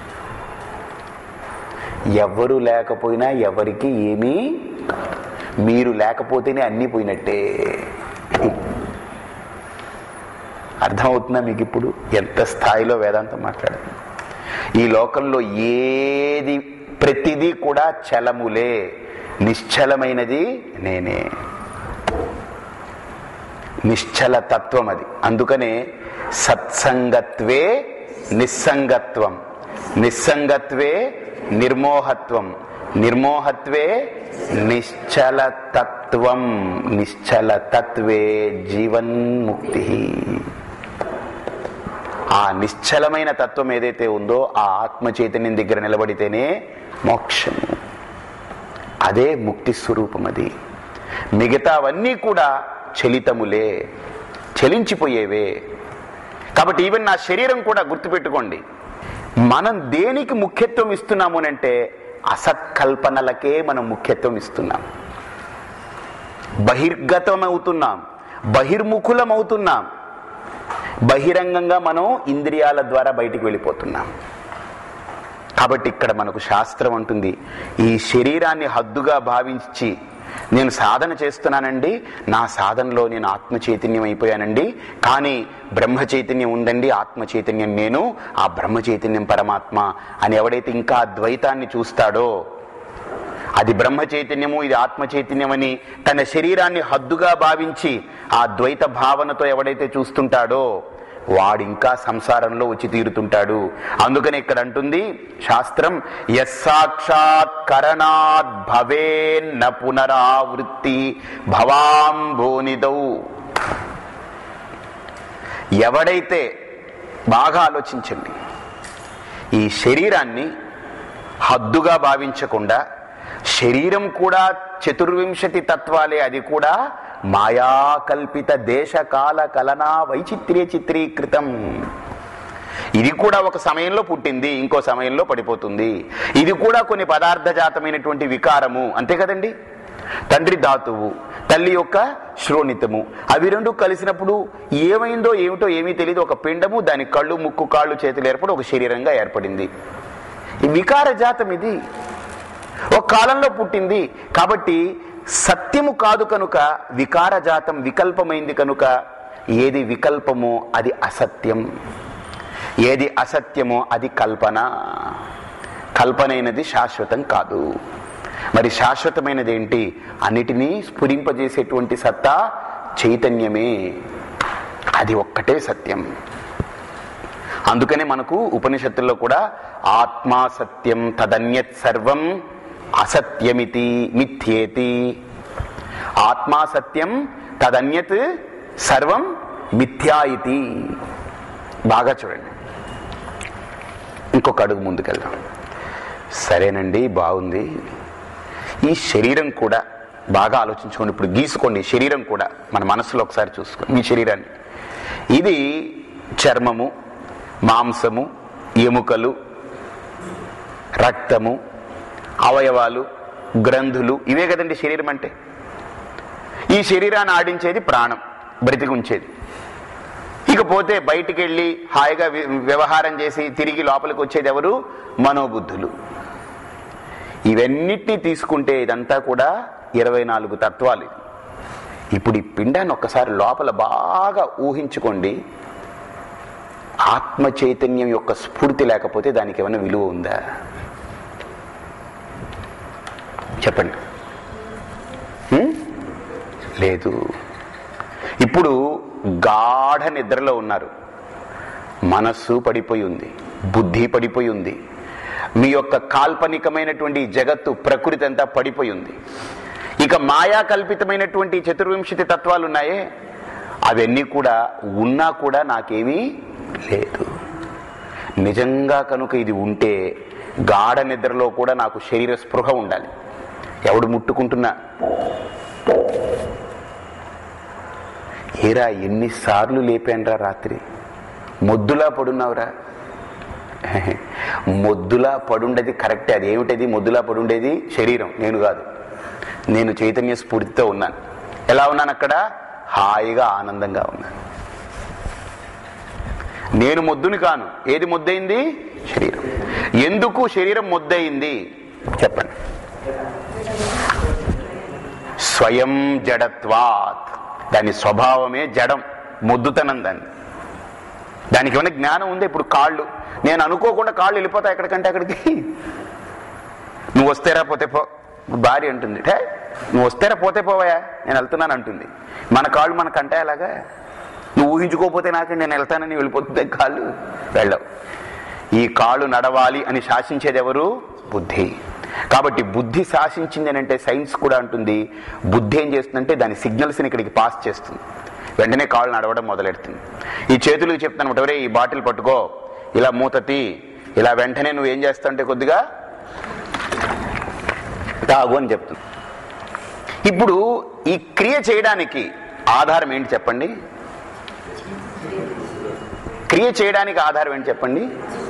ఎవరు లేకపోయినా ఎవరికి ఏమీ, మీరు లేకపోతేనే అన్నీ పోయినట్టే. అర్థమవుతుందా మీకు ఇప్పుడు ఎంత స్థాయిలో వేదాంతం మాట్లాడుతుంది? ఈ లోకంలో ఏది, ప్రతిదీ కూడా చలములే, నిశ్చలమైనది నేనే. నిశ్చల తత్వం అది. అందుకనే సత్సంగత్వే నిస్సంగత్వం, నిస్సంగత్వే నిర్మోహత్వం, నిర్మోహత్వే నిశ్చల తత్వం, నిశ్చల తత్వే జీవన్ముక్తి. ఆ నిశ్చలమైన తత్వం ఏదైతే ఉందో ఆ ఆత్మ చైతన్యం దగ్గర నిలబడితేనే మోక్షము. అదే ముక్తి స్వరూపం. అది. మిగతావన్నీ కూడా చలితములే, చలించిపోయేవే. కాబట్టి ఈవెన్ నా శరీరం కూడా గుర్తుపెట్టుకోండి, మనం దేనికి ముఖ్యత్వం ఇస్తున్నాము అంటే అసత్కల్పనలకే మనం ముఖ్యత్వం ఇస్తున్నాం. బహిర్గతం అవుతున్నాం, బహిర్ముఖులం అవుతున్నాం. బహిరంగంగా మనం ఇంద్రియాల ద్వారా బయటికి వెళ్ళిపోతున్నాం. కాబట్టి ఇక్కడ మనకు శాస్త్రం అంటుంది, ఈ శరీరాన్ని హద్దుగా భావించి నేను సాధన చేస్తున్నానండి, నా సాధనలో నేను ఆత్మ చైతన్యం అయిపోయానండి, కానీ బ్రహ్మ చైతన్యం ఉందండి, ఆత్మ చైతన్యం నేను, ఆ బ్రహ్మ చైతన్యం పరమాత్మ అని ఎవడైతే ఇంకా ద్వైతాన్ని చూస్తాడో, అది బ్రహ్మ చైతన్యము ఇది ఆత్మ చైతన్యం అని తన శరీరాన్ని హద్దుగా భావించి ఆ ద్వైత భావనతో ఎవడైతే చూస్తుంటాడో వాడు ఇంకా సంసారంలో వచ్చి తీరుతుంటాడు. అందుకని ఇక్కడ అంటుంది శాస్త్రం, యస్సాక్షాత్ కరణాద్ భవేన్న పునరావృత్తి భవాంభోనిదౌ. ఎవడైతే, బాగా ఆలోచించండి, ఈ శరీరాన్ని హద్దుగా భావించకుండా, శరీరం కూడా చతుర్వింశతి తత్వాలే, అది కూడా మాయాకల్పిత దేశకాల కలనా వైచిత్ర్య చిత్రీకృతం. ఇది కూడా ఒక సమయంలో పుట్టింది, ఇంకో సమయంలో పడిపోతుంది. ఇది కూడా కొన్ని పదార్థజాతమైనటువంటి వికారము, అంతే కదండి. తండ్రి ధాతువు, తల్లి యొక్క శ్రోణితము, అవి రెండు కలిసినప్పుడు ఏమైందో ఏమిటో ఏమీ తెలియదు, ఒక పిండము, దాని కళ్ళు ముక్కు కాళ్ళు చేతులు ఏర్పడి ఒక శరీరంగా ఏర్పడింది. ఈ వికార జాతం ఇది ఒక కాలంలో పుట్టింది. కాబట్టి సత్యము కాదు కనుక వికార జాతం వికల్పమైంది కనుక ఏది వికల్పమో అది అసత్యం, ఏది అసత్యమో అది కల్పన. కల్పనైనది శాశ్వతం కాదు. మరి శాశ్వతమైనది ఏంటి? అన్నిటినీ స్ఫురింపజేసేటువంటి సత్తా చైతన్యమే, అది ఒక్కటే సత్యం. అందుకనే మనకు ఉపనిషత్తుల్లో కూడా ఆత్మా సత్యం తదన్యత్ సర్వం అసత్యమితి మిథ్యేతి. ఆత్మా సత్యం తదన్యత్ సర్వం మిథ్యా ఇతి. బాగా చూడండి, ఇంకొక అడుగు ముందుకెళ్దాం. సరేనండి, బాగుంది. ఈ శరీరం కూడా బాగా ఆలోచించుకోండి. ఇప్పుడు గీసుకోండి, శరీరం కూడా మన మనసులో ఒకసారి చూసుకోండి. మీ శరీరాన్ని, ఇది చర్మము, మాంసము, ఎముకలు, రక్తము, అవయవాలు, గ్రంథులు, ఇవే కదండి శరీరం అంటే. ఈ శరీరాన్ని ఆడించేది ప్రాణం, బ్రతికి ఉంచేది. ఇకపోతే బయటికి వెళ్ళి హాయిగా వ్యవహారం చేసి తిరిగి లోపలికి వచ్చేది ఎవరు? మనోబుద్ధులు. ఇవన్నిటినీ తీసుకుంటే ఇదంతా కూడా ఇరవై నాలుగు తత్వాలు. ఇప్పుడు ఈ పిండాన్ని ఒక్కసారి లోపల బాగా ఊహించుకోండి. ఆత్మ చైతన్యం యొక్క స్ఫూర్తి లేకపోతే దానికి ఏమైనా విలువ ఉందా? చెప్పండి. లేదు. ఇప్పుడు గాఢ నిద్రలో ఉన్నారు, మనస్సు పడిపోయి ఉంది, బుద్ధి పడిపోయి ఉంది, మీ యొక్క కాల్పనికమైనటువంటి జగత్తు ప్రకృతి అంతా పడిపోయి ఉంది. ఇక మాయా కల్పితమైనటువంటి చతుర్వింశతి తత్వాలు ఉన్నాయే, అవన్నీ కూడా ఉన్నా కూడా నాకేమీ లేదు. నిజంగా కనుక ఇది ఉంటే గాఢ నిద్రలో కూడా నాకు శరీర స్పృహ ఉండాలి. ఎవడు ముట్టుకుంటున్నా, ఏరా ఎన్నిసార్లు లేపానురా రాత్రి, మొద్దులా పడున్నావురా. మొద్దులా పడుండేది కరెక్టే. అది ఏమిటది మొద్దులా పడుండేది? శరీరం, నేను కాదు. నేను చైతన్య స్ఫూర్తితో ఉన్నాను. ఎలా ఉన్నాను అక్కడ? హాయిగా ఆనందంగా ఉన్నాను. నేను మొద్దుని కాను. ఏది మొద్దయింది? శరీరం. ఎందుకు శరీరం మొద్దయింది చెప్పండి. స్వయం జడత్వాత్, దాని స్వభావమే జడం, మొద్దుతనం. దాన్ని దానికి ఏమైనా జ్ఞానం ఉంది? ఇప్పుడు కాళ్ళు, నేను అనుకోకుండా కాళ్ళు వెళ్ళిపోతాయి ఎక్కడికంటే అక్కడికి. నువ్వు వస్తేరా పోతే పో, భార్య అంటుంది, టే నువ్వు వస్తేరా పోతే పోవయా, నేను వెళ్తున్నాను అంటుంది. మన కాళ్ళు మనకంటే అలాగా. నువ్వు ఊహించుకోకపోతే నాకండి నేను వెళ్తానని వెళ్ళిపోతుంది కాళ్ళు, వెళ్ళవు. ఈ కాళ్ళు నడవాలి అని శాసించేది ఎవరు? బుద్ధి. కాబట్టి బుద్ధి శాసించింది అని అంటే సైన్స్ కూడా అంటుంది, బుద్ధి ఏం చేస్తుందంటే దాని సిగ్నల్స్ని ఇక్కడికి పాస్ చేస్తుంది, వెంటనే కాళ్ళు నడవడం మొదలెడుతుంది. ఈ చేతులకు చెప్తాను, ఒకటే ఈ బాటిల్ పట్టుకో, ఇలా మూతతి, ఇలా వెంటనే నువ్వు ఏం చేస్తావంటే కొద్దిగా తాగు అని చెప్తుంది. ఇప్పుడు ఈ క్రియ చేయడానికి ఆధారం ఏంటి చెప్పండి? క్రియ చేయడానికి ఆధారం ఏంటి చెప్పండి?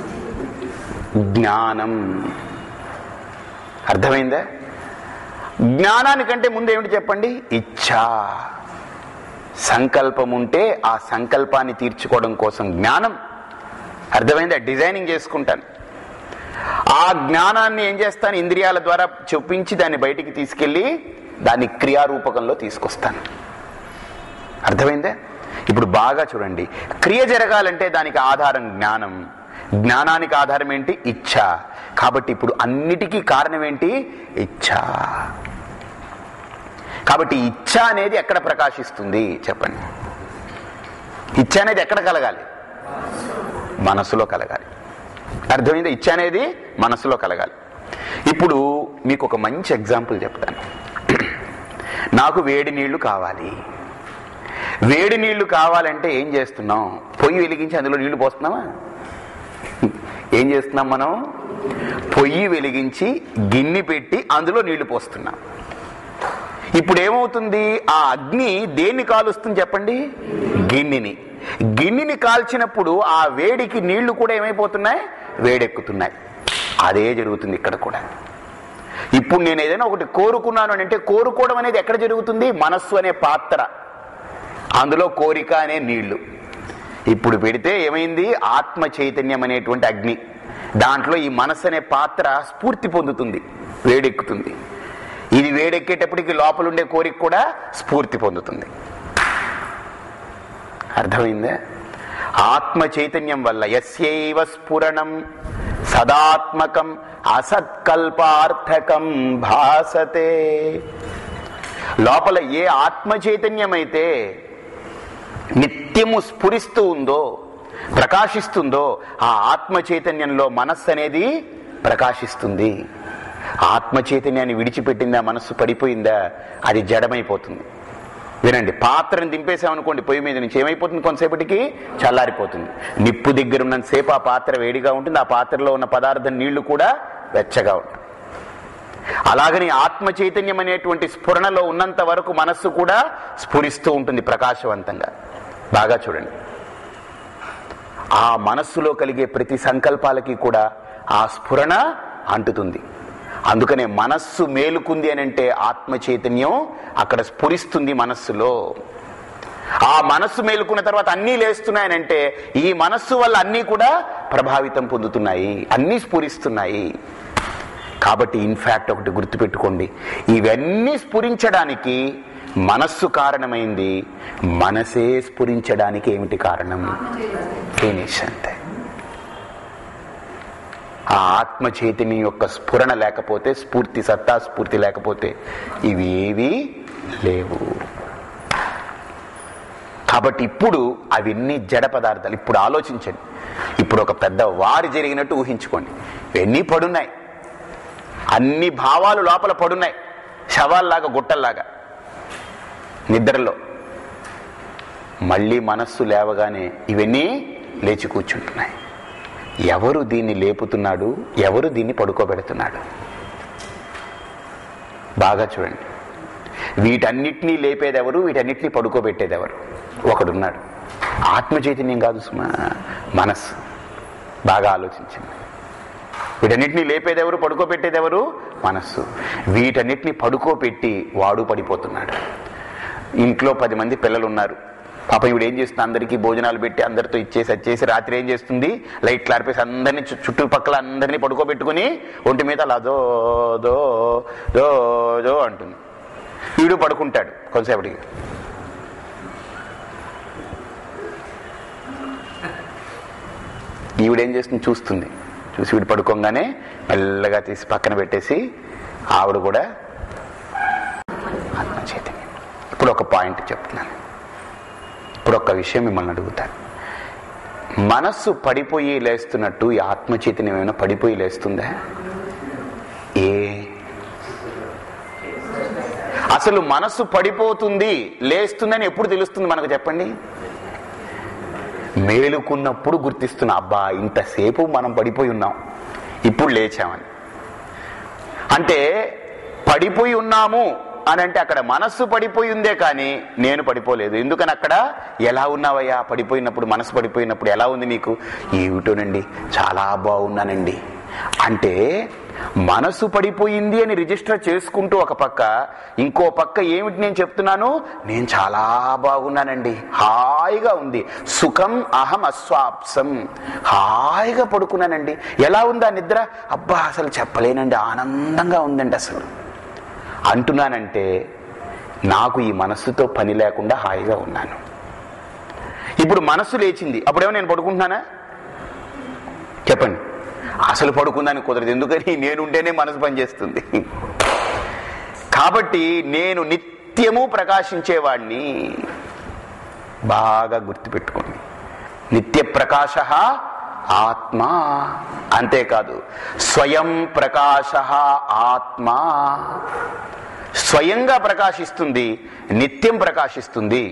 జ్ఞానం. అర్థమైందా? జ్ఞానానికంటే ముందు ఏమిటి చెప్పండి? ఇచ్ఛా. సంకల్పం ఉంటే ఆ సంకల్పాన్ని తీర్చుకోవడం కోసం జ్ఞానం. అర్థమైందా? డిజైనింగ్ చేసుకుంటాను. ఆ జ్ఞానాన్ని ఏం చేస్తాను? ఇంద్రియాల ద్వారా చూపించి దాన్ని బయటికి తీసుకెళ్ళి దాన్ని క్రియారూపకంలో తీసుకొస్తాను. అర్థమైందా? ఇప్పుడు బాగా చూడండి, క్రియ జరగాలంటే దానికి ఆధారం జ్ఞానం, జ్ఞానానికి ఆధారం ఏంటి? ఇచ్ఛ. కాబట్టి ఇప్పుడు అన్నిటికీ కారణం ఏంటి? ఇచ్ఛ. కాబట్టి ఇచ్ఛ అనేది ఎక్కడ ప్రకాశిస్తుంది చెప్పండి? ఇచ్ఛ అనేది ఎక్కడ కలగాలి? మనసులో కలగాలి. అర్థమైందా? ఇచ్చ అనేది మనసులో కలగాలి. ఇప్పుడు మీకు ఒక మంచి ఎగ్జాంపుల్ చెప్తాను. నాకు వేడి నీళ్లు కావాలి. వేడి నీళ్లు కావాలంటే ఏం చేస్తున్నాం? పొయ్యి వెలిగించి అందులో నీళ్లు పోస్తున్నామా? ఏం చేస్తున్నాం మనం? పొయ్యి వెలిగించి గిన్నె పెట్టి అందులో నీళ్లు పోస్తున్నాం. ఇప్పుడు ఏమవుతుంది? ఆ అగ్ని దేన్ని కాలుస్తుంది చెప్పండి? గిన్నెని. గిన్నెని కాల్చినప్పుడు ఆ వేడికి నీళ్లు కూడా ఏమైపోతున్నాయి? వేడెక్కుతున్నాయి. అదే జరుగుతుంది ఇక్కడ కూడా. ఇప్పుడు నేను ఏదైనా ఒకటి కోరుకున్నాను అంటే కోరుకోవడం అనేది ఎక్కడ జరుగుతుంది? మనస్సు అనే పాత్ర, అందులో కోరిక అనే నీళ్లు. ఇప్పుడు పెడితే ఏమైంది? ఆత్మ చైతన్యం అనేటువంటి అగ్ని, దాంట్లో ఈ మనస్సు అనే పాత్ర స్ఫూర్తి పొందుతుంది, వేడెక్కుతుంది. ఇది వేడెక్కేటప్పటికి లోపలుండే కోరిక కూడా స్ఫూర్తి పొందుతుంది. అర్థమైందే? ఆత్మ చైతన్యం వల్ల యస్యైవ స్ఫురణం సదాత్మకం అసత్కల్పార్థకం భాసతే. లోపల ఏ ఆత్మ చైతన్యం అయితే నిత్యము స్ఫురిస్తూ ఉందో, ప్రకాశిస్తుందో, ఆ ఆత్మ చైతన్యంలో మనస్సు అనేది ప్రకాశిస్తుంది. ఆత్మ చైతన్యాన్ని విడిచిపెట్టిందా, మనస్సు పడిపోయిందా, అది జడమైపోతుంది. వినండి, పాత్రను దింపేసామనుకోండి పొయ్యి మీద నుంచి, ఏమైపోతుంది? కొంతసేపటికి చల్లారిపోతుంది. నిప్పు దగ్గర ఉన్నంతసేపు ఆ పాత్ర వేడిగా ఉంటుంది, ఆ పాత్రలో ఉన్న పదార్థం నీళ్లు కూడా వెచ్చగా ఉంటుంది. అలాగని ఆత్మ చైతన్యం అనేటువంటి స్ఫురణలో ఉన్నంత వరకు మనస్సు కూడా స్ఫురిస్తూ ఉంటుంది ప్రకాశవంతంగా. బాగా చూడండి, ఆ మనస్సులో కలిగే ప్రతి సంకల్పాలకి కూడా ఆ స్ఫురణ అంటుతుంది. అందుకనే మనస్సు మేలుకుంది అని అంటే ఆత్మ చైతన్యం అక్కడ స్ఫురిస్తుంది మనస్సులో. ఆ మనస్సు మేలుకున్న తర్వాత అన్నీ లేస్తున్నాయనంటే ఈ మనస్సు వల్ల అన్నీ కూడా ప్రభావితం పొందుతున్నాయి, అన్నీ స్ఫురిస్తున్నాయి. కాబట్టి ఇన్ఫ్యాక్ట్ ఒకటి గుర్తుపెట్టుకోండి, ఇవన్నీ స్ఫురించడానికి మనస్సు కారణమైంది, మనసే స్ఫురించడానికి ఏమిటి కారణం? ఫినిష్ అంతే. ఆ ఆత్మ చైతన్యం యొక్క స్ఫురణ లేకపోతే, స్ఫూర్తి, సత్తా స్ఫూర్తి లేకపోతే ఇవి ఏవీ లేవు. కాబట్టి ఇప్పుడు అవన్నీ జడ పదార్థాలు. ఇప్పుడు ఆలోచించండి, ఇప్పుడు ఒక పెద్ద వారి జరిగినట్టు ఊహించుకోండి. ఇవన్నీ పడున్నాయి, అన్ని భావాలు లోపల పడున్నాయి, శవాల్లాగా, గుట్టల్లాగా నిద్రలో. మళ్ళీ మనస్సు లేవగానే ఇవన్నీ లేచి కూర్చుంటున్నాయి. ఎవరు దీన్ని లేపుతున్నాడు? ఎవరు దీన్ని పడుకోబెడుతున్నాడు? బాగా చూడండి. వీటన్నిటినీ లేపేదెవరు? వీటన్నిటినీ పడుకోబెట్టేదెవరు? ఒకడున్నాడు. ఆత్మ చైతన్యం కాదు సుమా, మనస్సు. బాగా ఆలోచించండి. వీటన్నిటినీ లేపేదెవరు? పడుకోబెట్టేదెవరు? మనస్సు. వీటన్నిటినీ పడుకోబెట్టి వాడు పడిపోతున్నాడు. ఇంట్లో పది మంది పిల్లలు ఉన్నారు. పాప ఇవిడు ఏం చేస్తుంది? అందరికీ భోజనాలు పెట్టి అందరితో ఇచ్చేసి వచ్చేసి రాత్రి ఏం చేస్తుంది? లైట్లు ఆర్పేసి అందరినీ చుట్టుపక్కల అందరినీ పడుకోబెట్టుకుని ఒంటి మీద అలా దో దో దో దో అంటుంది. వీడు పడుకుంటాడు కొంతసేపటికి. ఈవిడేం చేస్తుంది? చూస్తుంది. చూసి వీడు పడుకోగానే మెల్లగా తీసి పక్కన పెట్టేసి ఆవిడ కూడా ఆత్మ చైతన్యం. ఇప్పుడు ఒక పాయింట్ చెప్తున్నాను. ఇప్పుడు ఒక్క విషయం మిమ్మల్ని అడుగుతాను. మనస్సు పడిపోయి లేస్తున్నట్టు ఈ ఆత్మ చైతన్యం ఏమైనా పడిపోయి లేస్తుందా? ఏ అసలు మనస్సు పడిపోతుంది, లేస్తుందని ఎప్పుడు తెలుస్తుంది మనకు చెప్పండి? మేలుకున్నప్పుడు గుర్తిస్తున్నా, అబ్బా ఇంతసేపు మనం పడిపోయి ఉన్నాం, ఇప్పుడు లేచామని. అంటే పడిపోయి ఉన్నాము అని అంటే అక్కడ మనస్సు పడిపోయి ఉందే కానీ నేను పడిపోలేదు. ఎందుకని అక్కడ ఎలా ఉన్నావయ్యా? పడిపోయినప్పుడు, మనసు పడిపోయినప్పుడు ఎలా ఉంది నీకు? ఏమిటోనండి, చాలా బాగున్నానండి అంటే మనసు పడిపోయింది అని రిజిస్టర్ చేసుకుంటూ ఒక పక్క, ఇంకో పక్క ఏమిటి నేను చెప్తున్నాను? నేను చాలా బాగున్నానండి, హాయిగా ఉంది, సుఖం అహం అస్వాప్సం, హాయిగా పడుకున్నానండి. ఎలా ఉందా నిద్ర? అబ్బా అసలు చెప్పలేనండి, ఆనందంగా ఉందండి అసలు అంటున్నానంటే నాకు ఈ మనస్సుతో పని లేకుండా హాయిగా ఉన్నాను. ఇప్పుడు మనస్సు లేచింది, అప్పుడేమో నేను పడుకుంటున్నానా? చెప్పండి. అసలు పడుకుందానికి కుదరదు. ఎందుకని? నేనుంటేనే మనసు పనిచేస్తుంది. కాబట్టి నేను నిత్యము ప్రకాశించేవాడిని. బాగా గుర్తుపెట్టుకోండి. నిత్య ప్రకాశ ఆత్మ. అంతేకాదు స్వయం ప్రకాశ ఆత్మ. స్వయంగా ప్రకాశిస్తుంది, నిత్యం ప్రకాశిస్తుంది.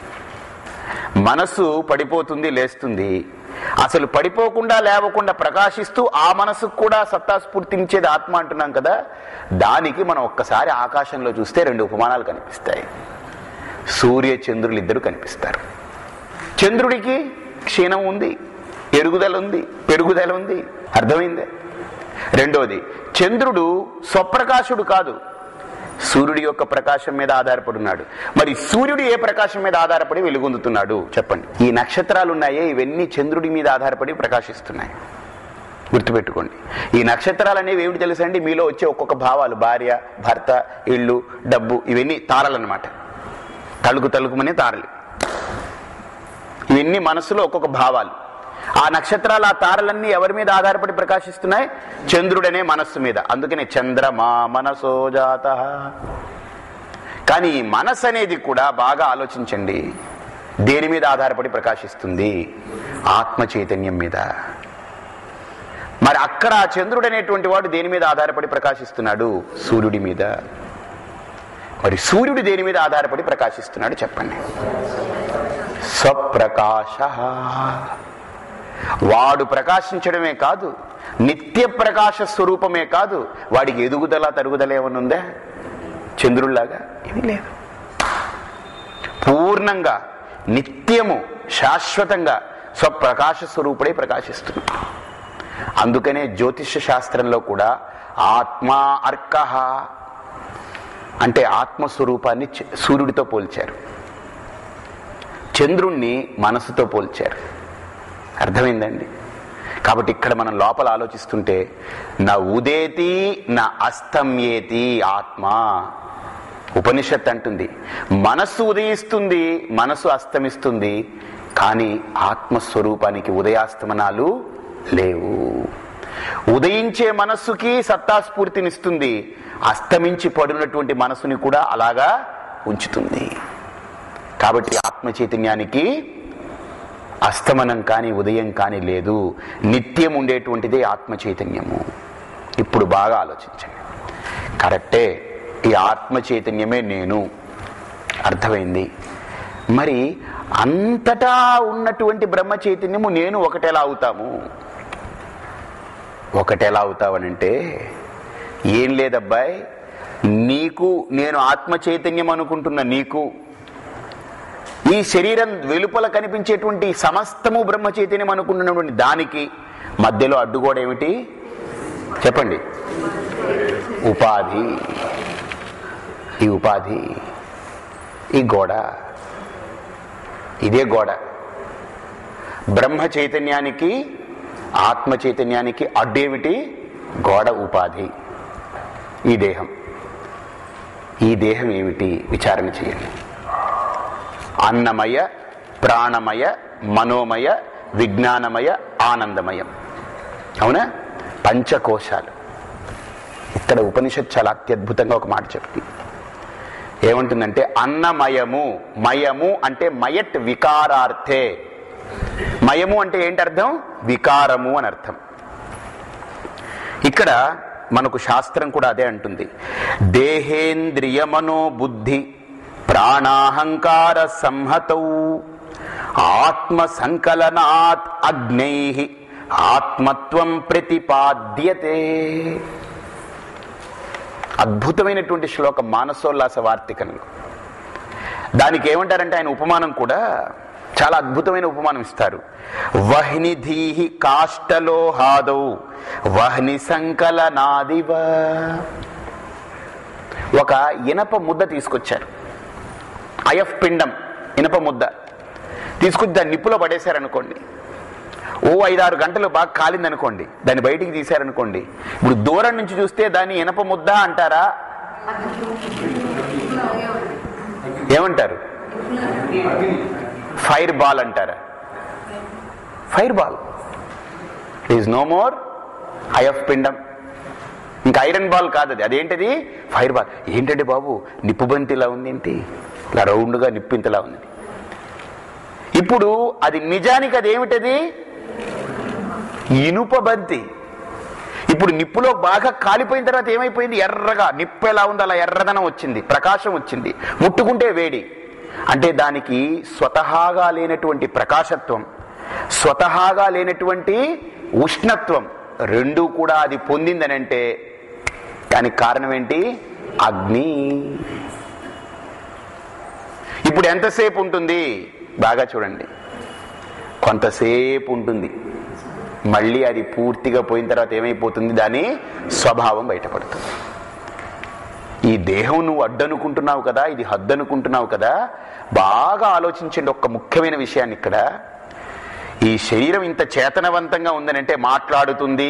మనసు పడిపోతుంది, లేస్తుంది. అసలు పడిపోకుండా లేవకుండా ప్రకాశిస్తూ ఆ మనసుకు కూడా సత్తాస్ఫూర్తినిచ్చేది ఆత్మ అంటున్నాం కదా. దానికి మనం ఒక్కసారి ఆకాశంలో చూస్తే రెండు ఉపమానాలు కనిపిస్తాయి. సూర్య చంద్రులు ఇద్దరు కనిపిస్తారు. చంద్రుడికి క్షీణం ఉంది, ఎరుగుదల ఉంది, పెరుగుదల ఉంది. అర్థమైందే? రెండోది, చంద్రుడు స్వప్రకాశుడు కాదు, సూర్యుడి యొక్క ప్రకాశం మీద ఆధారపడి ఉన్నాడు. మరి సూర్యుడు ఏ ప్రకాశం మీద ఆధారపడి వెలుగొందుతున్నాడు చెప్పండి? ఈ నక్షత్రాలు ఉన్నాయే, ఇవన్నీ చంద్రుడి మీద ఆధారపడి ప్రకాశిస్తున్నాయి. గుర్తుపెట్టుకోండి. ఈ నక్షత్రాలు అనేవి ఏమిటి తెలుసండి? మీలో వచ్చే ఒక్కొక్క భావాలు, భార్య, భర్త, ఇళ్ళు, డబ్బు, ఇవన్నీ తారలు అన్నమాట. తలుకు తలుకుమనే తారలు. ఇవన్నీ మనసులో ఒక్కొక్క భావాలు. ఆ నక్షత్రాలు, ఆ తారలన్నీ ఎవరి మీద ఆధారపడి ప్రకాశిస్తున్నాయి? చంద్రుడనే మనస్సు మీద. అందుకనే చంద్రమా మనసో జాతః. కానీ ఈ మనస్సు అనేది కూడా బాగా ఆలోచించండి, దేని మీద ఆధారపడి ప్రకాశిస్తుంది? ఆత్మ చైతన్యం మీద. మరి అక్కడ ఆ చంద్రుడు అనేటువంటి వాడు దేని మీద ఆధారపడి ప్రకాశిస్తున్నాడు? సూర్యుడి మీద. మరి సూర్యుడు దేని మీద ఆధారపడి ప్రకాశిస్తున్నాడు చెప్పండి? స్వప్రకాశ. వాడు ప్రకాశించడమే కాదు, నిత్య ప్రకాశ స్వరూపమే కాదు, వాడికి ఎదుగుదల తరుగుదల ఏమన్నా ఉందా? చంద్రుల్లాగా ఏమీ లేదు. పూర్ణంగా నిత్యము శాశ్వతంగా స్వప్రకాశ స్వరూపుడై ప్రకాశిస్తున్నాడు. అందుకనే జ్యోతిష శాస్త్రంలో కూడా ఆత్మ అర్కః అంటే ఆత్మస్వరూపాన్ని సూర్యుడితో పోల్చారు, చంద్రుణ్ణి మనసుతో పోల్చారు. అర్థమైందండి? కాబట్టి ఇక్కడ మనం లోపల ఆలోచిస్తుంటే నా ఉదేతి నా అస్తమ్యేతి ఆత్మ. ఉపనిషత్ అంటుంది మనస్సు ఉదయిస్తుంది, మనసు అస్తమిస్తుంది, కానీ ఆత్మస్వరూపానికి ఉదయాస్తమనాలు లేవు. ఉదయించే మనస్సుకి సత్తాస్ఫూర్తినిస్తుంది, అస్తమించి పడినటువంటి మనసుని కూడా అలాగా ఉంచుతుంది. కాబట్టి ఆత్మ చైతన్యానికి అస్తమనం కానీ ఉదయం కానీ లేదు, నిత్యం ఉండేటువంటిదే ఆత్మ చైతన్యము. ఇప్పుడు బాగా ఆలోచించండి. కరెక్టే, ఈ ఆత్మ చైతన్యమే నేను, అర్థమైంది. మరి అంతటా ఉన్నటువంటి బ్రహ్మ చైతన్యము నేను ఒకటెలా అవుతాము? ఒకటెలా అవుతావనంటే ఏం లేదబ్బాయి, నీకు నేను ఆత్మ చైతన్యం అనుకుంటున్న నీకు, ఈ శరీరం వెలుపల కనిపించేటువంటి సమస్తము బ్రహ్మ చైతన్యం అనుకుంటున్నటువంటి దానికి మధ్యలో అడ్డుగోడ ఏమిటి చెప్పండి? ఉపాధి. ఈ ఉపాధి, ఈ గోడ, ఇదే గోడ. బ్రహ్మ చైతన్యానికి ఆత్మ చైతన్యానికి అడ్డేమిటి? గోడ, ఉపాధి. ఈ దేహం. ఈ దేహం ఏమిటి విచారణ చేయండి. అన్నమయ, ప్రాణమయ, మనోమయ, విజ్ఞానమయ, ఆనందమయం. అవునా? పంచకోశాలు. ఇక్కడ ఉపనిషత్ చాలా అత్యద్భుతంగా ఒక మాట చెప్తుంది. ఏమంటుందంటే అన్నమయము. మయము అంటే మయట్ వికారార్థే. మయము అంటే ఏంటి అర్థం? వికారము అని అర్థం. ఇక్కడ మనకు శాస్త్రం కూడా అదే అంటుంది. దేహేంద్రియ మనో బుద్ధి ప్రాణాహంకార సంహతౌ ఆత్మ సంకలనాత్ అగ్నైః ఆత్మత్వం ప్రతిపాద్యతే. అద్భుతమైనటువంటి శ్లోకం మానసోల్లాస వార్తికంలో. దానికి ఏమంటారంటే ఆయన ఉపమానం కూడా చాలా అద్భుతమైన ఉపమానం ఇస్తారు. వహ్నిధీహి కాష్టలోహాదౌ వహ్ని సంకలనాదివ. ఒక ఇనప ముద్ద తీసుకొచ్చారు, అయఫ్ పిండం, ఇనప ముద్ద తీసుకొచ్చి దాన్ని నిప్పులో పడేశారనుకోండి. ఓ ఐదారు గంటలు బాగా కాలిందనుకోండి, దాన్ని బయటికి తీశారనుకోండి. ఇప్పుడు దూరం నుంచి చూస్తే దాన్ని ఇనప ముద్ద అంటారా? ఏమంటారు? ఫైర్ బాల్ అంటారా? Fire ball is no more అయఫ్ పిండం. ఇంకా ఐరన్ బాల్ కాదు అది. అదేంటది? Fire ball. ఏంటంటే బాబు నిప్పు బంతి ఇలా ఉంది ఏంటి, ఇలా రౌండ్గా నిప్పు ఇంతలా ఉంది. ఇప్పుడు అది నిజానికి అదేమిటది? ఇనుపబంతి. ఇప్పుడు నిప్పులో బాగా కాలిపోయిన తర్వాత ఏమైపోయింది? ఎర్రగా, నిప్పు ఎలా ఉంది అలా ఎర్రదనం వచ్చింది, ప్రకాశం వచ్చింది, ముట్టుకుంటే వేడి. అంటే దానికి స్వతహాగా లేనటువంటి ప్రకాశత్వం, స్వతహాగా లేనటువంటి ఉష్ణత్వం రెండూ కూడా అది పొందిందని అంటే దానికి కారణం ఏంటి? అగ్ని. ఇప్పుడు ఎంతసేపు ఉంటుంది? బాగా చూడండి, కొంతసేపు ఉంటుంది, మళ్ళీ అది పూర్తిగా పోయిన తర్వాత ఏమైపోతుంది? దాని స్వభావం బయటపడుతుంది. ఈ దేహం నువ్వు అడ్డనుకుంటున్నావు కదా, ఇది హద్దనుకుంటున్నావు కదా, బాగా ఆలోచించండి ఒక్క ముఖ్యమైన విషయాన్ని. ఇక్కడ ఈ శరీరం ఇంత చేతనవంతంగా ఉందని అంటే మాట్లాడుతుంది,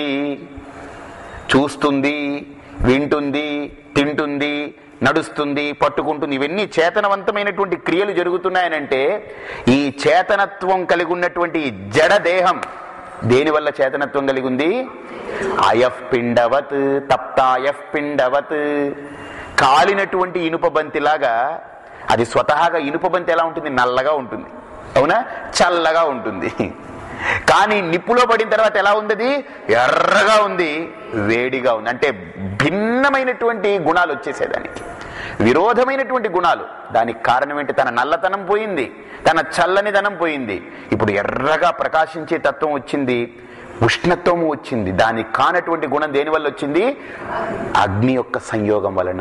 చూస్తుంది, వింటుంది, తింటుంది, నడుస్తుంది, పట్టుకుంటుంది, ఇవన్నీ చేతనవంతమైనటువంటి క్రియలు జరుగుతున్నాయనంటే ఈ చేతనత్వం కలిగి ఉన్నటువంటి జడ దేహం దేనివల్ల చేతనత్వం కలిగి ఉంది? అయఫ్ పిండవత్ తప్తాయఫ్ పిండవత్. కాలినటువంటి ఇనుపబంతిలాగా అది స్వతహాగా ఇనుపబంతి ఎలా ఉంటుంది? నల్లగా ఉంటుంది, అవునా? చల్లగా ఉంటుంది. కానీ నిప్పులో పడిన తర్వాత ఎలా ఉంది? ఎర్రగా ఉంది, వేడిగా ఉంది. అంటే భిన్నమైనటువంటి గుణాలు వచ్చేసేదానికి, విరోధమైనటువంటి గుణాలు. దానికి కారణం ఏంటి? తన నల్లతనం పోయింది, తన చల్లనిదనం పోయింది. ఇప్పుడు ఎర్రగా ప్రకాశించే తత్వం వచ్చింది, ఉష్ణత్వము వచ్చింది. దానికి కానటువంటి గుణం దేనివల్ల వచ్చింది? అగ్ని యొక్క సంయోగం వలన.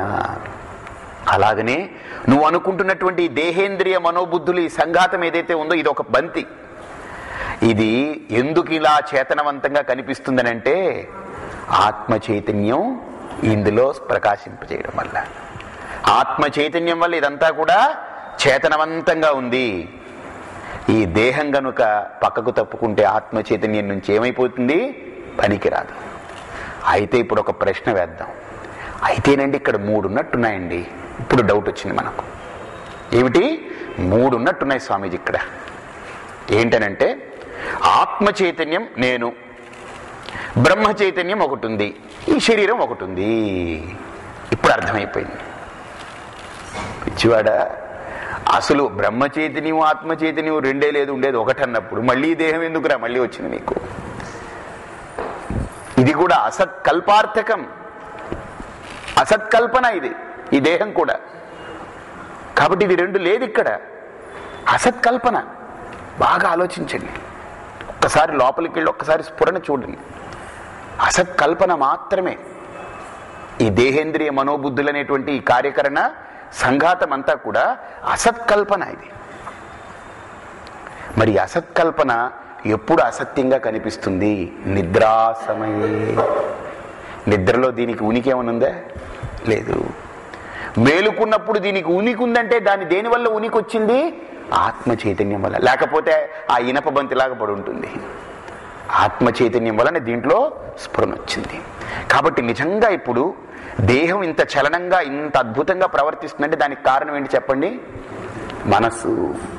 అలాగనే నువ్వు అనుకుంటున్నటువంటి దేహేంద్రియ మనోబుద్ధులు ఈ సంఘాతం ఏదైతే ఉందో ఇది ఒక బంతి. ఇది ఎందుకు ఇలా చేతనవంతంగా కనిపిస్తుందని అంటే ఆత్మ చైతన్యం ఇందులో ప్రకాశింపజేయడం వల్ల. ఆత్మ చైతన్యం వల్ల ఇదంతా కూడా చేతనవంతంగా ఉంది. ఈ దేహం గనుక పక్కకు తప్పుకుంటే ఆత్మ చైతన్యం నుంచి ఏమైపోతుంది? పనికిరాదు. అయితే ఇప్పుడు ఒక ప్రశ్న వేద్దాం. అయితేనండి ఇక్కడ మూడు ఉన్నట్టున్నాయండి. ఇప్పుడు డౌట్ వచ్చింది మనకు. ఏమిటి? మూడు ఉన్నట్టున్నాయి స్వామీజీ ఇక్కడ. ఏంటనంటే ఆత్మ చైతన్యం నేను, బ్రహ్మ చైతన్యం ఒకటి ఉంది, ఈ శరీరం ఒకటి ఉంది. ఇప్పుడు అర్థమైపోయింది. పిచ్చివాడా, అసలు బ్రహ్మ చైతన్యం ఆత్మ చైతన్యం రెండే లేదు, ఉండేది ఒకటి అన్నప్పుడు మళ్ళీ దేహం ఎందుకురా మళ్ళీ వచ్చింది నీకు? ఇది కూడా అసత్కల్పార్థకం, అసత్కల్పన ఇది, ఈ దేహం కూడా. కాబట్టి ఇది రెండు లేదు ఇక్కడ, అసత్కల్పన. బాగా ఆలోచించండి, ఒక్కసారి లోపలికి వెళ్ళి ఒక్కసారి స్ఫురణ చూడండి. అసత్కల్పన మాత్రమే ఈ దేహేంద్రియ మనోబుద్ధులు అనేటువంటి ఈ కార్యకరణ సంఘాతం అంతా కూడా అసత్కల్పన. ఇది మరి అసత్కల్పన ఎప్పుడు అసత్యంగా కనిపిస్తుంది? నిద్రా సమయే. నిద్రలో దీనికి ఉనికి ఏమనుందా? లేదు. మేలుకున్నప్పుడు దీనికి ఉనికి ఉందంటే దాని దేనివల్ల ఉనికి వచ్చింది? ఆత్మ చైతన్యం వల్ల. లేకపోతే ఆ ఇనప బంతిలాగా పడి ఉంటుంది. ఆత్మ చైతన్యం వలన దీంట్లో స్ఫురణ వచ్చింది. కాబట్టి నిజంగా ఇప్పుడు దేహం ఇంత చలనంగా ఇంత అద్భుతంగా ప్రవర్తిస్తుందంటే దానికి కారణం ఏంటి చెప్పండి? మనస్సు.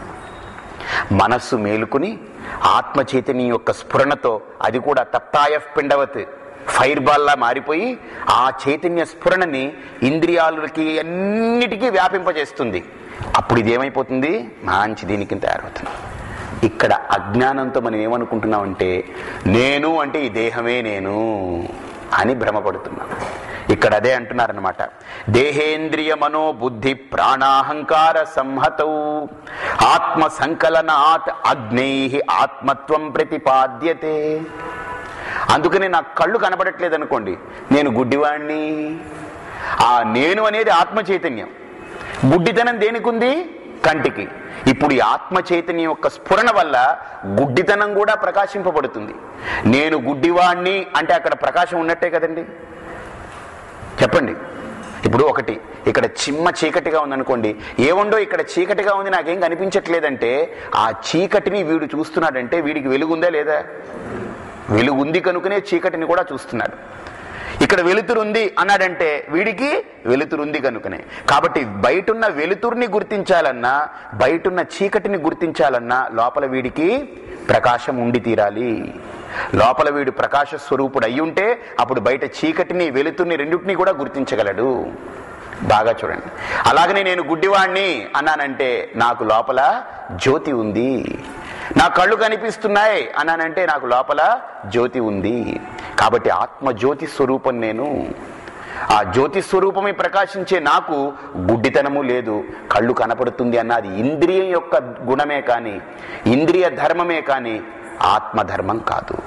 మనస్సు మేలుకుని ఆత్మ చైతన్యం యొక్క స్ఫురణతో, అది కూడా తప్తాయఫ్ పిండవత్, ఫైర్ బాల్లా మారిపోయి ఆ చైతన్య స్ఫురణని ఇంద్రియాలకి అన్నిటికీ వ్యాపింపజేస్తుంది. అప్పుడు ఇది ఏమైపోతుంది? మంచి దీనికి తయారవుతుంది. ఇక్కడ అజ్ఞానంతో మనం ఏమనుకుంటున్నామంటే నేను అంటే ఈ దేహమే నేను అని భ్రమపడుతున్నాం. ఇక్కడ అదే అంటున్నారనమాట. దేహేంద్రియ మనోబుద్ధి ప్రాణాహంకార సంహతౌ ఆత్మ సంకలనాత్ అగ్నై ఆత్మత్వం ప్రతిపాద్యతే. అందుకని నాకు కళ్ళు కనబడట్లేదు అనుకోండి, నేను గుడ్డివాణ్ణి. ఆ నేను అనేది ఆత్మ చైతన్యం. గుడ్డితనం దేనికి ఉంది? కంటికి. ఇప్పుడు ఈ ఆత్మ చైతన్యం యొక్క స్ఫురణ వల్ల గుడ్డితనం కూడా ప్రకాశింపబడుతుంది. నేను గుడ్డివాణ్ణి అంటే అక్కడ ప్రకాశం ఉన్నట్టే కదండి. చెప్పండి. ఇప్పుడు ఒకటి ఇక్కడ చిమ్మ చీకటిగా ఉందనుకోండి, ఏముండో ఇక్కడ చీకటిగా ఉంది నాకేం కనిపించట్లేదంటే ఆ చీకటిని వీడు చూస్తున్నాడంటే వీడికి వెలుగుందా లేదా? వెలుగుంది కనుకనే చీకటిని కూడా చూస్తున్నాడు. ఇక్కడ వెలుతురుంది అన్నాడంటే వీడికి వెలుతురుంది కనుకనే. కాబట్టి బయటున్న వెలుతురుని గుర్తించాలన్నా, బయటున్న చీకటిని గుర్తించాలన్నా లోపల వీడికి ప్రకాశం ఉండి తీరాలి. లోపల వీడు ప్రకాశ స్వరూపుడు అయ్యుంటే అప్పుడు బయట చీకటిని వెలుతుర్ని రెండింటినీ కూడా గుర్తించగలడు. బాగా చూడండి. అలాగనే నేను గుడ్డివాణ్ణి అన్నానంటే నాకు లోపల జ్యోతి ఉంది. నా కళ్ళు కనిపిస్తున్నాయి అన్నానంటే నాకు లోపల జ్యోతి ఉంది. కాబట్టి ఆత్మ జ్యోతి స్వరూపం నేను. ఆ జ్యోతి స్వరూపమే ప్రకాశించే నాకు గుడ్డితనము లేదు. కళ్ళు కనపడుతుంది అన్నది ఇంద్రియం యొక్క గుణమే కానీ, ఇంద్రియ ధర్మమే కానీ ఆత్మధర్మం కాదు.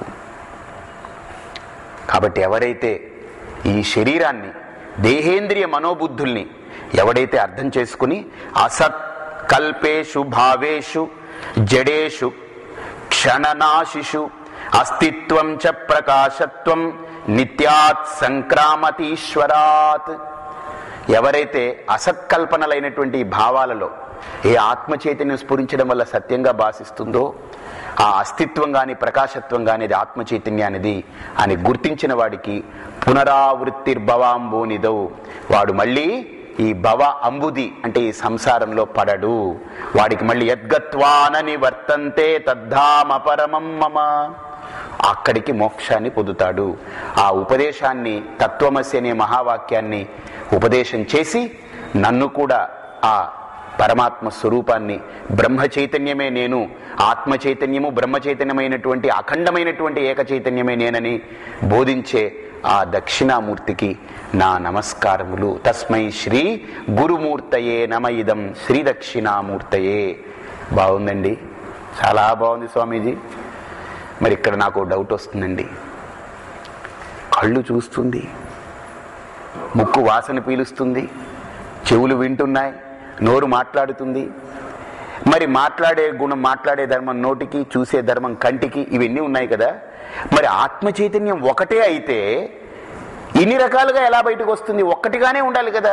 కాబట్టి ఎవరైతే ఈ శరీరాన్ని, దేహేంద్రియ మనోబుద్ధుల్ని ఎవడైతే అర్థం చేసుకుని అసత్ కల్పేషు భావేషు జడేషు క్షణనాశిషు అస్తిత్వం చ ప్రకాశత్వం నిత్యాత్ సంక్రామతీశ్వరాత్, ఎవరైతే అసత్కల్పనలైనటువంటి భావాలలో ఏ ఆత్మ చైతన్యం స్ఫురించడం వల్ల సత్యంగా భాషిస్తుందో ఆ అస్తిత్వం గాని ప్రకాశత్వం గాని అది ఆత్మ చైతన్యానిది అని గుర్తించిన వాడికి పునరావృత్తిర్భవాంబోనిదౌ, వాడు మళ్ళీ ఈ భవ అంబుది అంటే ఈ సంసారంలో పడడు. వాడికి మళ్ళీ యద్గత్వానని వర్తంతే తద్ధామపరమం మమ, అక్కడికి మోక్షాన్ని పొందుతాడు. ఆ ఉపదేశాన్ని, తత్వమసి అనే మహావాక్యాన్ని ఉపదేశం చేసి నన్ను కూడా ఆ పరమాత్మ స్వరూపాన్ని, బ్రహ్మ చైతన్యమే నేను, ఆత్మ చైతన్యము బ్రహ్మ చైతన్యమైనటువంటి అఖండమైనటువంటి ఏక చైతన్యమే నేనని బోధించే ఆ దక్షిణామూర్తికి నా నమస్కారములు. తస్మై శ్రీ గురుమూర్తయే నమ ఇదం శ్రీ దక్షిణామూర్తయే. బాగుందండి, చాలా బాగుంది స్వామీజీ. మరి ఇక్కడ నాకు డౌట్ వస్తుందండి. కళ్ళు చూస్తుంది, ముక్కు వాసన పీలుస్తుంది, చెవులు వింటున్నాయి, నోరు మాట్లాడుతుంది. మరి మాట్లాడే గుణం, మాట్లాడే ధర్మం నోటికి, చూసే ధర్మం కంటికి, ఇవన్నీ ఉన్నాయి కదా. మరి ఆత్మ చైతన్యం ఒకటే అయితే ఇన్ని రకాలుగా ఎలా బయటకు వస్తుంది? ఒక్కటిగానే ఉండాలి కదా.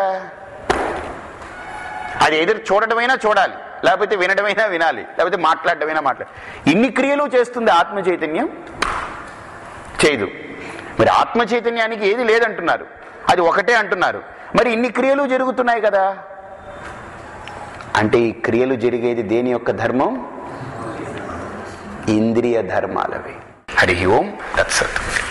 అది ఎదురు చూడటమైనా చూడాలి, లేకపోతే వినడమైనా వినాలి, లేకపోతే మాట్లాడటమైనా మాట్లాడాలి. ఇన్ని క్రియలు చేస్తుంది ఆత్మ చైతన్యం? చేయదు. మరి ఆత్మ చైతన్యానికి ఏది లేదంటున్నారు, అది ఒకటే అంటున్నారు. మరి ఇన్ని క్రియలు జరుగుతున్నాయి కదా. అంటే ఈ క్రియలు జరిగేది దేని యొక్క ధర్మం? ఇంద్రియ ధర్మాలవి. హరి ఓం తత్సత్.